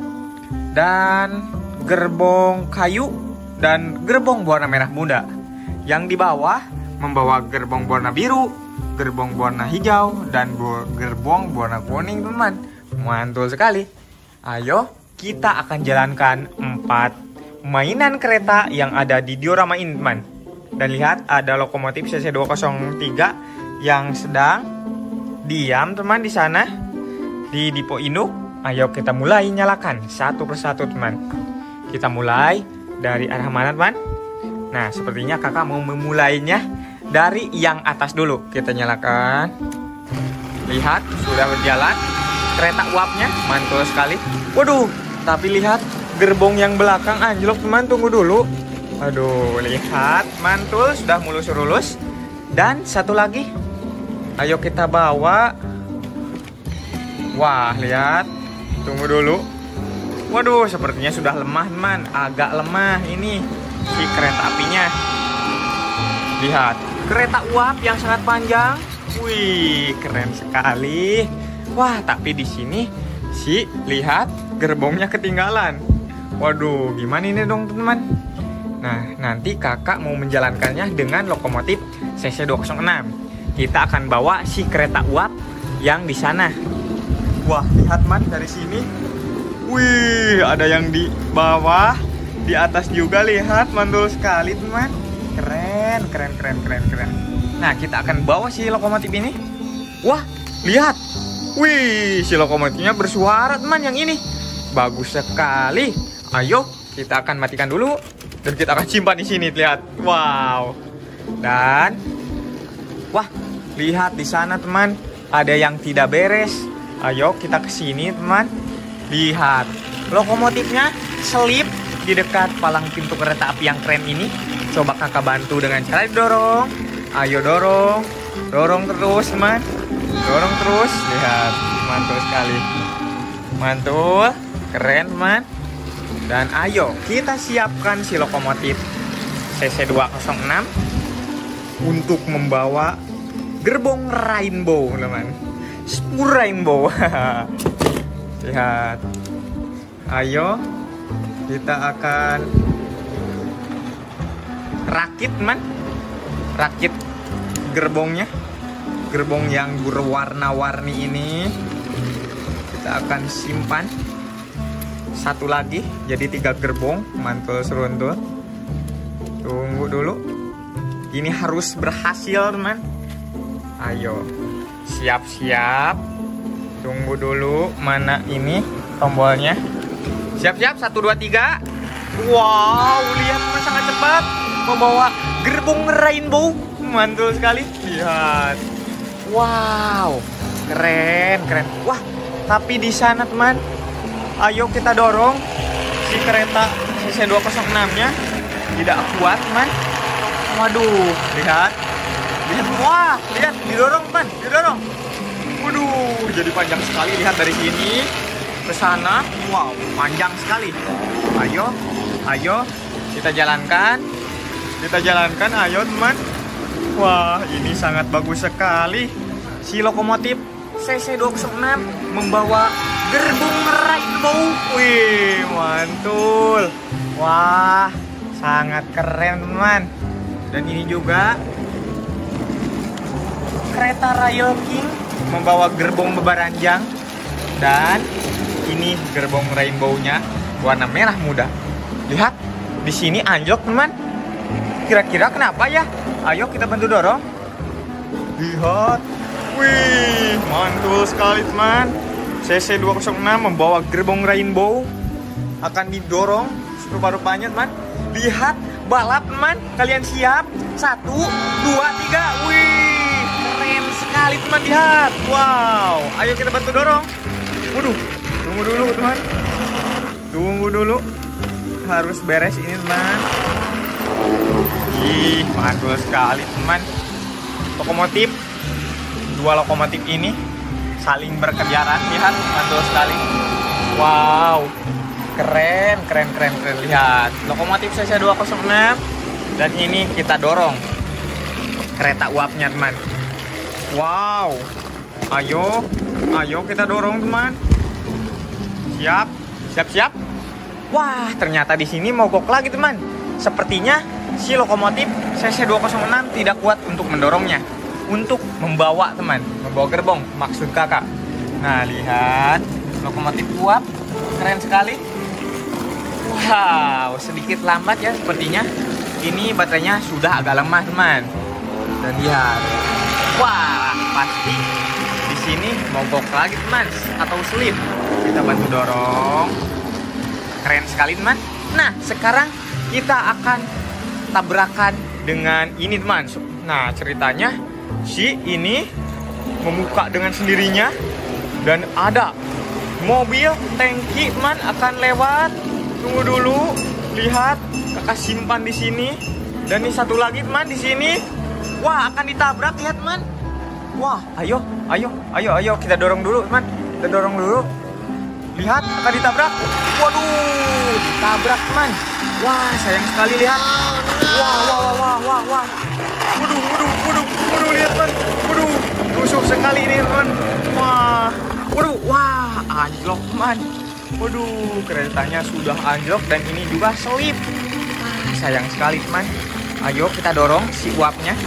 Speaker 1: Dan gerbong kayu dan gerbong berwarna merah muda. Yang di bawah membawa gerbong berwarna biru, gerbong berwarna hijau, dan gerbong berwarna kuning teman. Mantul sekali. Ayo kita akan jalankan 4 mainan kereta yang ada di diorama ini teman. Dan lihat, ada lokomotif CC203 yang sedang diam teman di sana di Dipo Induk. Ayo kita mulai nyalakan satu persatu teman. Kita mulai dari arah mana teman? Nah, sepertinya kakak mau memulainya dari yang atas dulu. Kita nyalakan. Lihat, sudah berjalan. Kereta uapnya mantul sekali. Waduh, tapi lihat gerbong yang belakang anjlok teman. Tunggu dulu. Aduh, lihat, mantul, sudah mulus-lurus. Dan satu lagi, ayo kita bawa. Wah, lihat, tunggu dulu. Waduh, sepertinya sudah lemah teman. Agak lemah ini si kereta apinya. Lihat, kereta uap yang sangat panjang. Wih, keren sekali. Wah, tapi di sini lihat gerbongnya ketinggalan. Waduh, gimana ini dong teman? Nah, nanti kakak mau menjalankannya dengan lokomotif CC206. Kita akan bawa si kereta uap yang di sana. Wah, lihat man dari sini. Wih, ada yang di bawah, di atas juga lihat, mantul sekali teman. Keren. Nah, kita akan bawa si lokomotif ini. Wah, lihat. Wih, si lokomotifnya bersuara teman yang ini. Bagus sekali. Ayo, kita akan matikan dulu dan kita akan simpan di sini. Lihat. Wow. Dan wah, lihat di sana teman, ada yang tidak beres. Ayo kita ke sini teman. Lihat, lokomotifnya selip di dekat palang pintu kereta api yang keren ini. Coba kakak bantu dengan cara didorong. Ayo dorong. Dorong terus teman. Dorong terus. Lihat, mantul sekali. Mantul, keren teman. Dan ayo kita siapkan si lokomotif CC206 untuk membawa gerbong rainbow teman. Spur rainbow. Lihat. Ayo kita akan rakit teman, rakit gerbongnya, gerbong yang berwarna-warni ini kita akan simpan satu lagi jadi 3 gerbong. Mantul seruntul. Tunggu dulu, ini harus berhasil teman. Ayo siap-siap. Tunggu dulu, mana ini tombolnya. Siap-siap, 1, 2, 3. Wow, lihat teman, sangat cepat membawa gerbong rainbow. Mantul sekali, lihat. Wow, keren, keren. Wah, tapi di sana teman, ayo kita dorong si kereta CC206-nya. Tidak kuat teman. Waduh, lihat. Lihat, wah, lihat, didorong teman, didorong. Waduh, jadi panjang sekali. Lihat dari sini ke sana. Wow, panjang sekali. Ayo, ayo kita jalankan. Kita jalankan, ayo teman. Wah, ini sangat bagus sekali. Si lokomotif CC206 membawa gerbong rainbow. Wih, mantul. Wah, sangat keren teman. Dan ini juga kereta Rail King membawa gerbong bebaranjang. Dan ini gerbong rainbow-nya warna merah muda. Lihat, di sini anjlok teman. Kira-kira kenapa ya? Ayo kita bantu dorong. Lihat. Wih, mantul sekali teman. CC206 membawa gerbong rainbow akan didorong serupa-rupanya teman. Lihat, balap teman. Kalian siap? 1, 2, 3. Wih, keren sekali teman, lihat. Wow, ayo kita bantu dorong. Waduh, tunggu dulu teman. Tunggu dulu. Harus beres ini teman. Ih, mantul sekali teman. Lokomotif, 2 lokomotif ini saling berkejaran. Lihat, mantul sekali. Wow, keren, keren, keren, keren. Lihat, lokomotif CC206. Dan ini kita dorong kereta uapnya teman. Wow, ayo, ayo kita dorong teman. Siap, siap, siap. Wah, ternyata di sini mogok lagi teman. Sepertinya si lokomotif CC206 tidak kuat untuk mendorongnya, untuk membawa teman, membawa gerbong maksud kakak. Nah, lihat, lokomotif uap keren sekali. Wow, sedikit lambat ya sepertinya. Ini baterainya sudah agak lemah teman. Dan lihat, wah, pasti di sini mogok lagi teman, atau slip. Kita bantu dorong. Keren sekali teman. Nah, sekarang kita akan tabrakan dengan ini teman. Nah, ceritanya si ini membuka dengan sendirinya dan ada mobil tangki teman akan lewat. Tunggu dulu, lihat, kakak simpan di sini. Dan ini satu lagi teman di sini. Wah, akan ditabrak, lihat teman. Wah, ayo, ayo, ayo, ayo kita dorong dulu teman. Kita dorong dulu. Lihat, akan ditabrak. Waduh, ditabrak teman. Wah, sayang sekali, lihat. Wah, wah, wah, wah, wah, wah. Waduh, waduh, waduh, waduh, lihat teman. Waduh, rusuh sekali ini teman. Wah, waduh, wah, anjlok teman. Waduh, keretanya sudah anjlok dan ini juga selip. Sayang sekali teman. Ayo kita dorong si uapnya.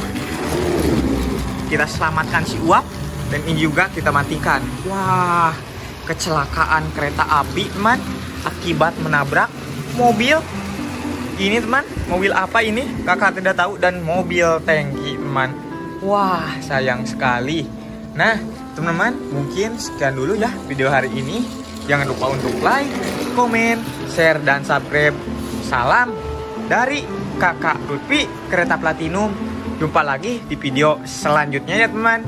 Speaker 1: Kita selamatkan si uap. Dan ini juga kita matikan. Wah, kecelakaan kereta api teman akibat menabrak mobil. Ini teman, mobil apa ini? Kakak tidak tahu. Dan mobil tangki teman. Wah, sayang sekali. Nah, teman-teman, mungkin sekian dulu ya video hari ini. Jangan lupa untuk like, komen, share, dan subscribe. Salam dari kakak Lutfi Kereta Platinum. Jumpa lagi di video selanjutnya ya teman.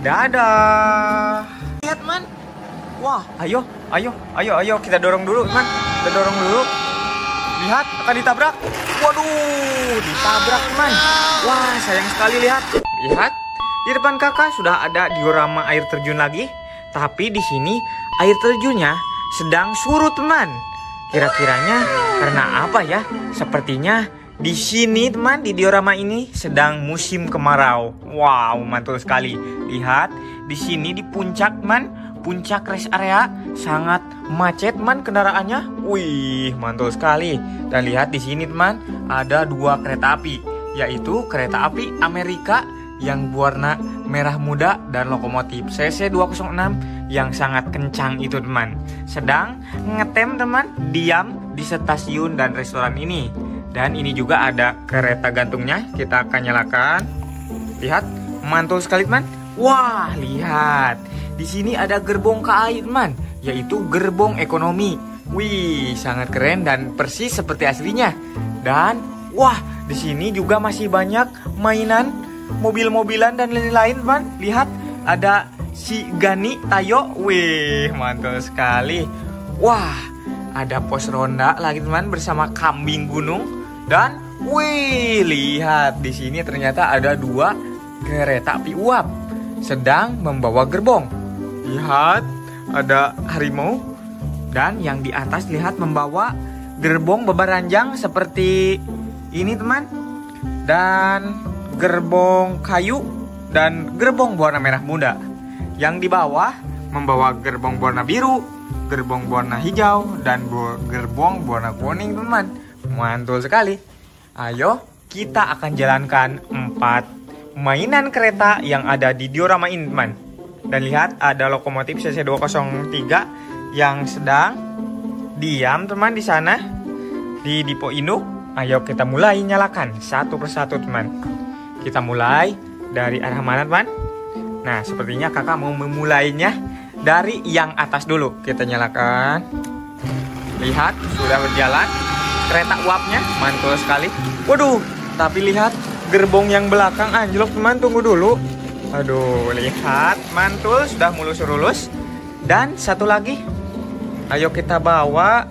Speaker 1: Dadah. Lihat teman. Wah, ayo, ayo, ayo, ayo kita dorong dulu teman. Kita dorong dulu. Lihat, akan ditabrak. Waduh, ditabrak teman. Wah, sayang sekali, lihat. Lihat, di depan kakak sudah ada diorama air terjun lagi. Tapi di sini air terjunnya sedang surut teman. Kira-kiranya karena apa ya? Sepertinya di sini teman, di diorama ini sedang musim kemarau. Wow, mantul sekali. Lihat, di sini di puncak teman, puncak rest area sangat macet teman kendaraannya. Wih, mantul sekali. Dan lihat di sini teman, ada dua kereta api, yaitu kereta api Amerika yang berwarna merah muda dan lokomotif CC206 yang sangat kencang itu teman. Sedang ngetem teman, diam di stasiun dan restoran ini. Dan ini juga ada kereta gantungnya, kita akan nyalakan. Lihat, mantul sekali teman. Wah, lihat. Di sini ada gerbong KAI teman, yaitu gerbong ekonomi. Wih, sangat keren dan persis seperti aslinya. Dan wah, di sini juga masih banyak mainan, mobil-mobilan dan lain-lain teman. Lihat, ada si Gani Tayo. Wih, mantul sekali. Wah, ada pos ronda lagi teman bersama kambing gunung. Dan wih, lihat di sini ternyata ada dua kereta api uap sedang membawa gerbong. Lihat, ada harimau. Dan yang di atas lihat membawa gerbong bebaranjang seperti ini teman. Dan gerbong kayu dan gerbong berwarna merah muda. Yang di bawah membawa gerbong berwarna biru, gerbong berwarna hijau, dan gerbong berwarna kuning teman. Mantul sekali. Ayo kita akan jalankan 4 mainan kereta yang ada di diorama ini teman. Dan lihat ada lokomotif CC203 yang sedang diam teman di sana di Dipo Induk. Ayo kita mulai nyalakan satu persatu teman. Kita mulai dari arah mana teman? Nah, sepertinya kakak mau memulainya dari yang atas dulu. Kita nyalakan. Lihat, sudah berjalan kereta uapnya, mantul sekali. Waduh, tapi lihat gerbong yang belakang anjlok teman, tunggu dulu. Aduh, lihat, mantul, sudah mulus-lurus. Dan satu lagi, ayo kita bawa.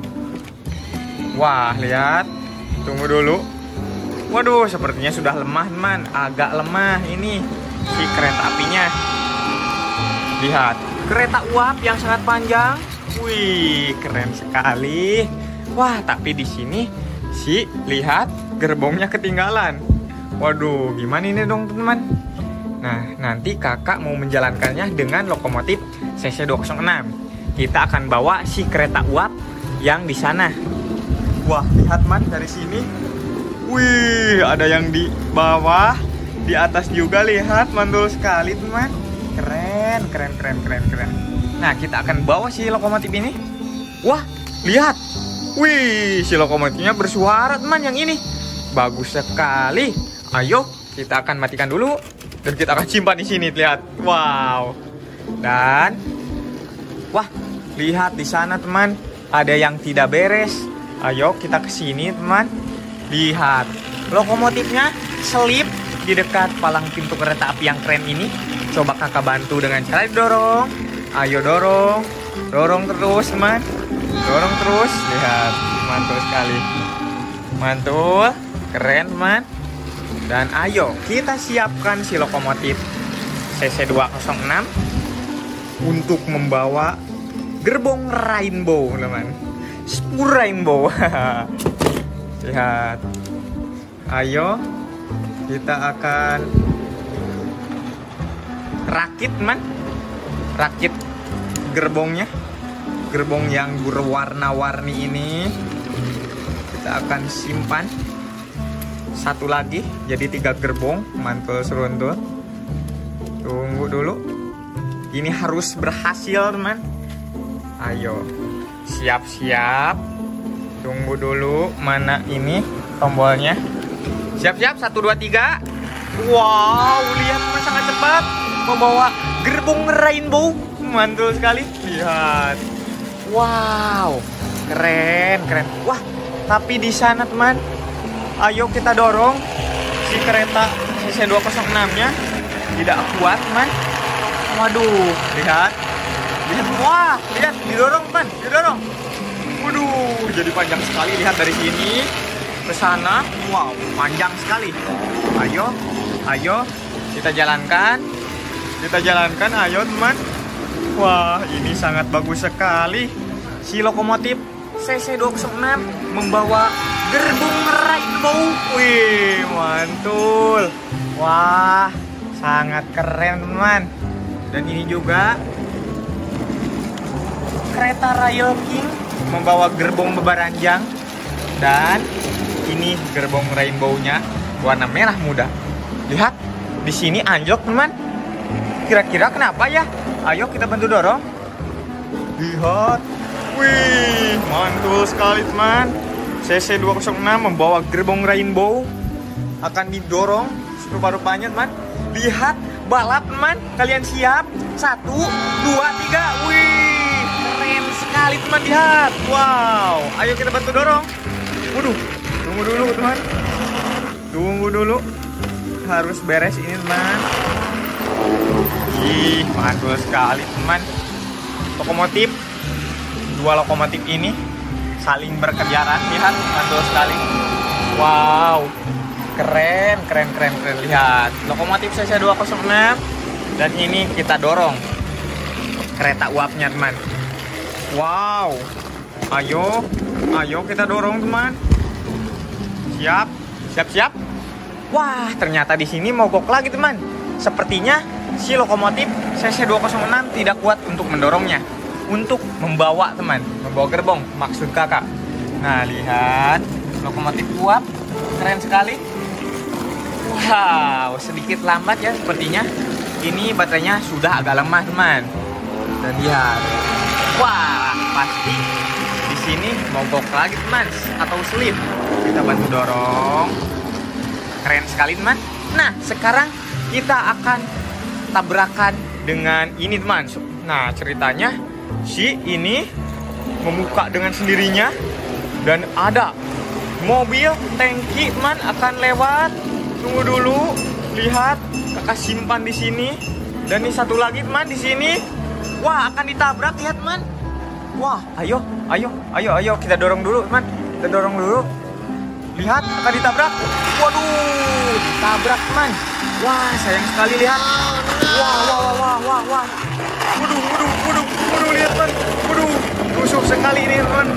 Speaker 1: Wah, lihat, tunggu dulu. Waduh, sepertinya sudah lemah teman, agak lemah ini si kereta apinya. Lihat, kereta uap yang sangat panjang. Wih, keren sekali. Wah, tapi di sini lihat gerbongnya ketinggalan. Waduh, gimana ini dong teman? Nah, nanti kakak mau menjalankannya dengan lokomotif CC206. Kita akan bawa si kereta uap yang di sana. Wah, lihat man dari sini. Wih, ada yang di bawah, di atas juga, lihat, mantul sekali teman. Keren. Nah, kita akan bawa si lokomotif ini. Wah, lihat. Wih, si lokomotifnya bersuara teman yang ini. Bagus sekali. Ayo, kita akan matikan dulu dan kita akan simpan di sini, lihat. Wow. Dan wah, lihat di sana teman, ada yang tidak beres. Ayo kita ke sini teman. Lihat, lokomotifnya selip di dekat palang pintu kereta api yang keren ini. Coba kakak bantu dengan cara didorong. Ayo dorong. Dorong terus teman. Dorong terus. Lihat, mantul sekali. Mantul, keren teman. Dan ayo kita siapkan si lokomotif CC206 untuk membawa gerbong rainbow teman. Spur rainbow. Lihat. Ayo kita akan rakit teman. Rakit gerbongnya. Gerbong yang berwarna-warni ini kita akan simpan. Satu lagi, jadi 3 gerbong, mantul seruntul. Tunggu dulu. Ini harus berhasil teman. Ayo, siap-siap. Tunggu dulu, mana ini tombolnya. Siap-siap, 1, 2, 3. Wow, lihat teman, sangat cepat membawa gerbong rainbow. Mantul sekali. Lihat. Wow, keren. Wah, tapi di sana teman, ayo kita dorong si kereta CC206-nya. Tidak kuat teman. Waduh, lihat. Wah, lihat, didorong teman, didorong. Waduh, jadi panjang sekali. Lihat dari sini ke sana. Wow, panjang sekali. Ayo kita jalankan. Ayo teman. Wah, ini sangat bagus sekali. Si lokomotif CC206 membawa gerbong rainbow. Wih, mantul. Wah, sangat keren teman. Dan ini juga kereta Rail King membawa gerbong bebaranjang. Dan ini gerbong rainbow-nya warna merah muda. Lihat, di sini anjlok teman. Kira-kira kenapa ya? Ayo kita bantu dorong. Lihat, wih, mantul sekali teman. CC206 membawa gerbong rainbow akan didorong rupa-rupanya teman. Lihat, balap teman. Kalian siap? 1, 2, 3. Wih, keren sekali teman. Lihat, wow. Ayo kita bantu dorong. Waduh, tunggu dulu teman. Tunggu dulu. Harus beres ini teman. Ih, mantul sekali teman. Lokomotif, dua lokomotif ini saling berkejaran. Lihat, mantul sekali. Wow, keren. Lihat, lokomotif CC206. Dan ini kita dorong kereta uapnya teman. Wow, ayo kita dorong teman. Siap. Wah, ternyata di sini mogok lagi teman. Sepertinya si lokomotif CC206 tidak kuat untuk mendorongnya, untuk membawa teman, membawa gerbong maksud kakak. Nah, lihat lokomotif uap, keren sekali. Wow, sedikit lambat ya sepertinya. Ini baterainya sudah agak lemah teman. Dan lihat, wah, pasti di sini mogok lagi teman, atau slip. Kita bantu dorong. Keren sekali teman. Nah, sekarang kita akan tabrakan dengan ini teman. Nah, ceritanya si ini membuka dengan sendirinya dan ada mobil tangki teman akan lewat. Tunggu dulu, lihat, kakak simpan di sini. Dan ini satu lagi teman di sini. Wah, akan ditabrak, lihat teman. Wah, ayo kita dorong dulu teman. Kita dorong dulu. Lihat, akan ditabrak. Waduh, ditabrak teman. Wah, sayang sekali, lihat. Wah. Waduh, lihat teman. Waduh, rusuh sekali ini teman.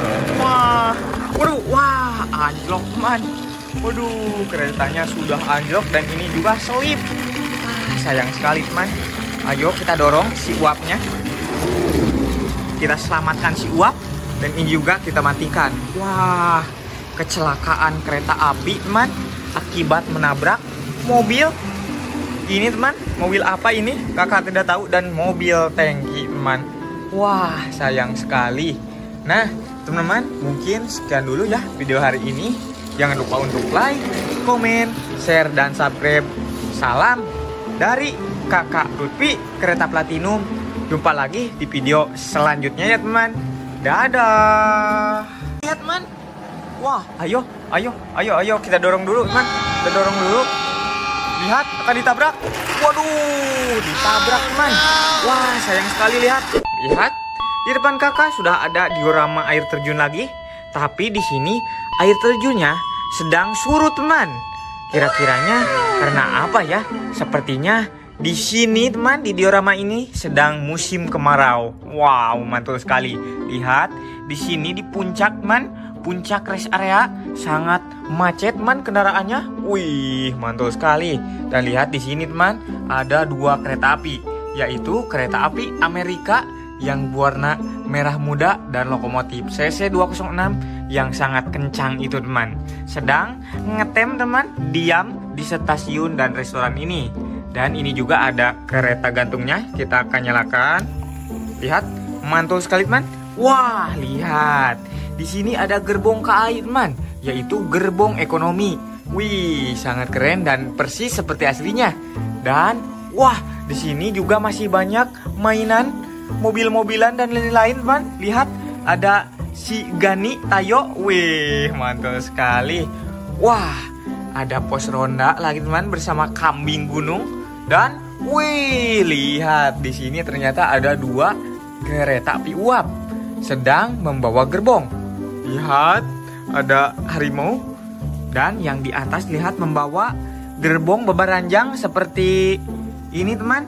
Speaker 1: Wah, anjlok teman. Waduh, keretanya sudah anjlok dan ini juga selip. Sayang sekali teman. Ayo kita dorong si uapnya. Kita selamatkan si uap. Dan ini juga kita matikan. Wah, kecelakaan kereta api teman akibat menabrak mobil. Ini teman, mobil apa ini? Kakak tidak tahu. Dan mobil tangki teman. Wah, sayang sekali. Nah, teman-teman, mungkin sekian dulu ya video hari ini. Jangan lupa untuk like, komen, share, dan subscribe. Salam dari kakak Lutfi Kereta Platinum. Jumpa lagi di video selanjutnya ya teman. Dadah. Lihat teman. Wah, ayo kita dorong dulu teman. Kita dorong dulu. Lihat, akan ditabrak. Waduh, ditabrak teman. Wah, sayang sekali, lihat. Lihat, di depan kakak sudah ada diorama air terjun lagi. Tapi di sini air terjunnya sedang surut teman. Kira-kiranya karena apa ya? Sepertinya di sini teman, di diorama ini sedang musim kemarau. Wow, mantul sekali. Lihat, di sini di puncak teman, puncak rest area sangat macet teman kendaraannya. Wih, mantul sekali. Dan lihat di sini teman, ada dua kereta api, yaitu kereta api Amerika yang berwarna merah muda dan lokomotif CC206 yang sangat kencang itu teman. Sedang ngetem teman, diam di stasiun dan restoran ini. Dan ini juga ada kereta gantungnya, kita akan nyalakan. Lihat, mantul sekali teman. Wah, lihat. Di sini ada gerbong KAI teman, yaitu gerbong ekonomi. Wih, sangat keren dan persis seperti aslinya. Dan wah, di sini juga masih banyak mainan, mobil-mobilan dan lain-lain teman. Lihat, ada si Gani Tayo. Wih, mantul sekali. Wah, ada pos ronda lagi teman bersama kambing gunung. Dan wih, lihat di sini ternyata ada dua kereta api uap sedang membawa gerbong. Lihat, ada harimau. Dan yang di atas lihat membawa gerbong bebaranjang seperti ini teman.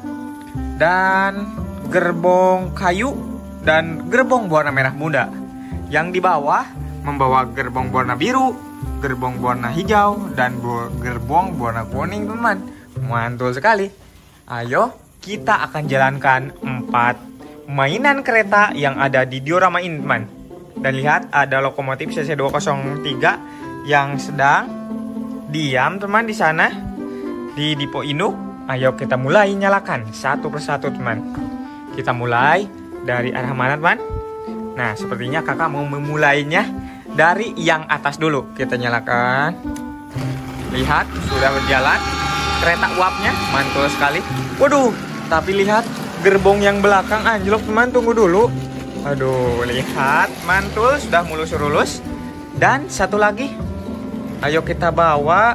Speaker 1: Dan gerbong kayu dan gerbong berwarna merah muda. Yang di bawah membawa gerbong berwarna biru, gerbong berwarna hijau, dan gerbong berwarna kuning teman. Mantul sekali. Ayo kita akan jalankan 4 mainan kereta yang ada di diorama ini teman. Dan lihat ada lokomotif CC203 yang sedang diam teman di sana di Dipo Induk. Ayo kita mulai nyalakan satu persatu teman. Kita mulai dari arah mana teman? Nah sepertinya kakak mau memulainya dari yang atas dulu. Kita nyalakan. Lihat sudah berjalan kereta uapnya, mantul sekali. Waduh, tapi lihat gerbong yang belakang anjlok teman, tunggu dulu. Aduh, lihat mantul sudah mulus-lurus. Dan satu lagi, ayo kita bawa.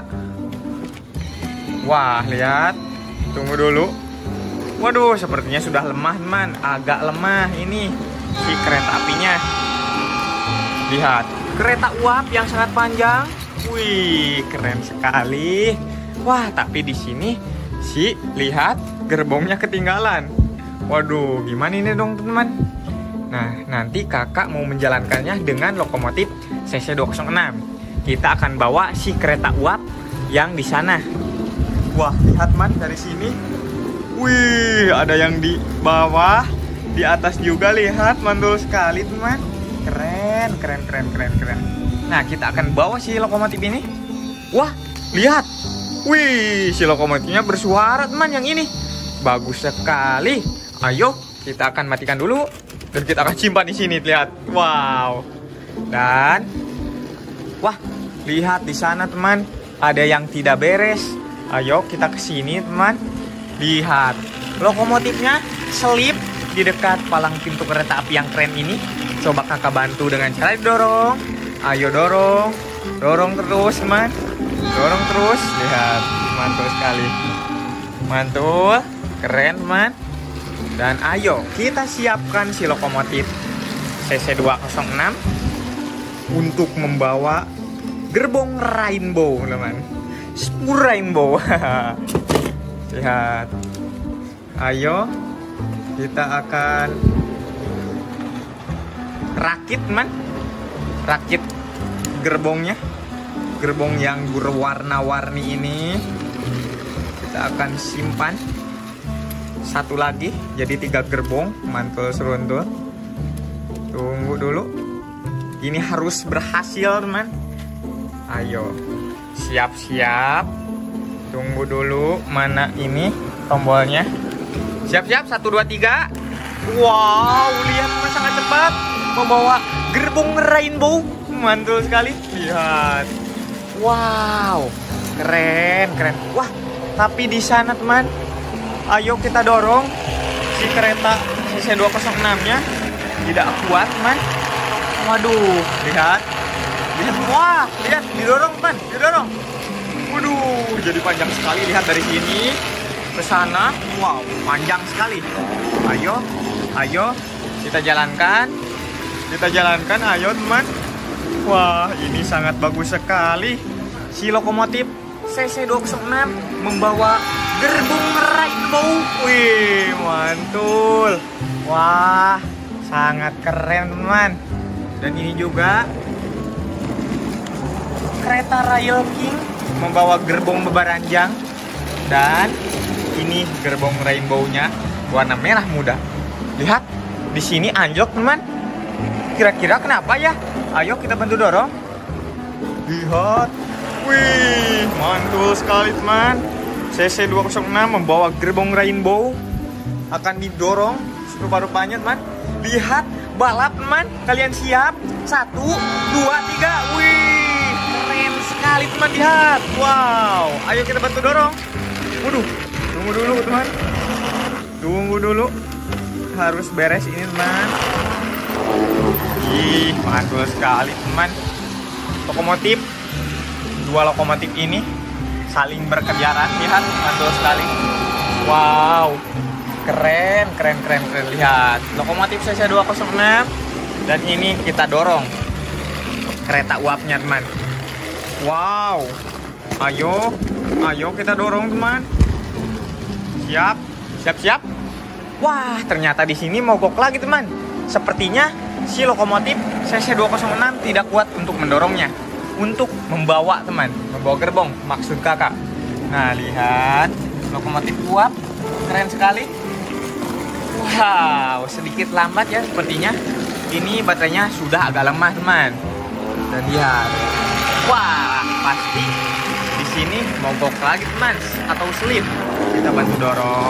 Speaker 1: Wah, lihat, tunggu dulu. Waduh, sepertinya sudah lemah teman, agak lemah ini si kereta apinya. Lihat, kereta uap yang sangat panjang. Wih, keren sekali. Wah, tapi di sini lihat gerbongnya ketinggalan. Waduh, gimana ini dong teman? Nah, nanti kakak mau menjalankannya dengan lokomotif CC206. Kita akan bawa si kereta uap yang di sana. Wah, lihat man dari sini. Wih, ada yang di bawah, di atas juga, lihat mantul sekali teman. Keren, keren, keren, keren, keren. Nah, kita akan bawa si lokomotif ini. Wah, lihat. Wih, si lokomotifnya bersuara teman yang ini. Bagus sekali. Ayo, kita akan matikan dulu. Dan kita akan simpan di sini, lihat. Wow. Dan wah, lihat di sana teman, ada yang tidak beres. Ayo kita ke sini teman. Lihat, lokomotifnya selip di dekat palang pintu kereta api yang keren ini. Coba kakak bantu dengan cara didorong. Ayo dorong. Dorong terus teman. Dorong terus. Lihat, mantul sekali. Mantul, keren teman. Dan ayo kita siapkan si lokomotif CC206 untuk membawa gerbong rainbow teman. Spur rainbow. Lihat. Ayo kita akan rakit teman. Rakit gerbongnya. Gerbong yang berwarna-warni ini kita akan simpan. Satu lagi, jadi 3 gerbong, mantul seruntul. Tunggu dulu. Ini harus berhasil teman. Ayo, siap-siap. Tunggu dulu, mana ini tombolnya. Siap-siap, 1, 2, 3. Wow, lihat teman, sangat cepat membawa gerbong rainbow. Mantul sekali. Lihat. Wow, keren, keren. Wah, tapi di sana teman, ayo kita dorong si kereta CC206-nya. Tidak kuat teman. Waduh, lihat. Lihat, wah, lihat, didorong teman, didorong. Waduh, jadi panjang sekali. Lihat dari sini ke sana. Wow, panjang sekali. Ayo, ayo kita jalankan. Kita jalankan, ayo teman. Wah, ini sangat bagus sekali. Si lokomotif CC206 membawa gerbong rainbow. Wih, mantul. Wah, sangat keren teman. Dan ini juga kereta Rail King membawa gerbong bebaranjang. Dan ini gerbong rainbow-nya warna merah muda. Lihat, di sini anjlok teman. Kira-kira kenapa ya? Ayo kita bantu dorong. Lihat. Wih, mantul sekali teman. CC206 membawa gerbong rainbow akan didorong serupa-rupanya teman. Lihat, balap teman. Kalian siap? 1, 2, 3. Wih, keren sekali teman, lihat. Wow, ayo kita bantu dorong. Waduh, tunggu dulu teman. Tunggu dulu. Harus beres ini teman. Ih, mantul sekali teman. Lokomotif, 2 lokomotif ini saling berkejaran. Lihat, mantul sekali. Wow, keren, keren, keren, keren. Lihat, lokomotif CC206. Dan ini kita dorong kereta uapnya teman. Wow, ayo, ayo kita dorong teman. Siap, siap, siap. Wah, ternyata di sini mogok lagi teman. Sepertinya si lokomotif CC206 tidak kuat untuk mendorongnya. Untuk membawa teman, membawa gerbong maksud kakak. Nah, lihat lokomotif uap, keren sekali. Wow, sedikit lambat ya sepertinya. ini baterainya sudah agak lemah teman. Dan lihat, wah pasti di sini mogok lagi teman atau slip. Kita bantu dorong.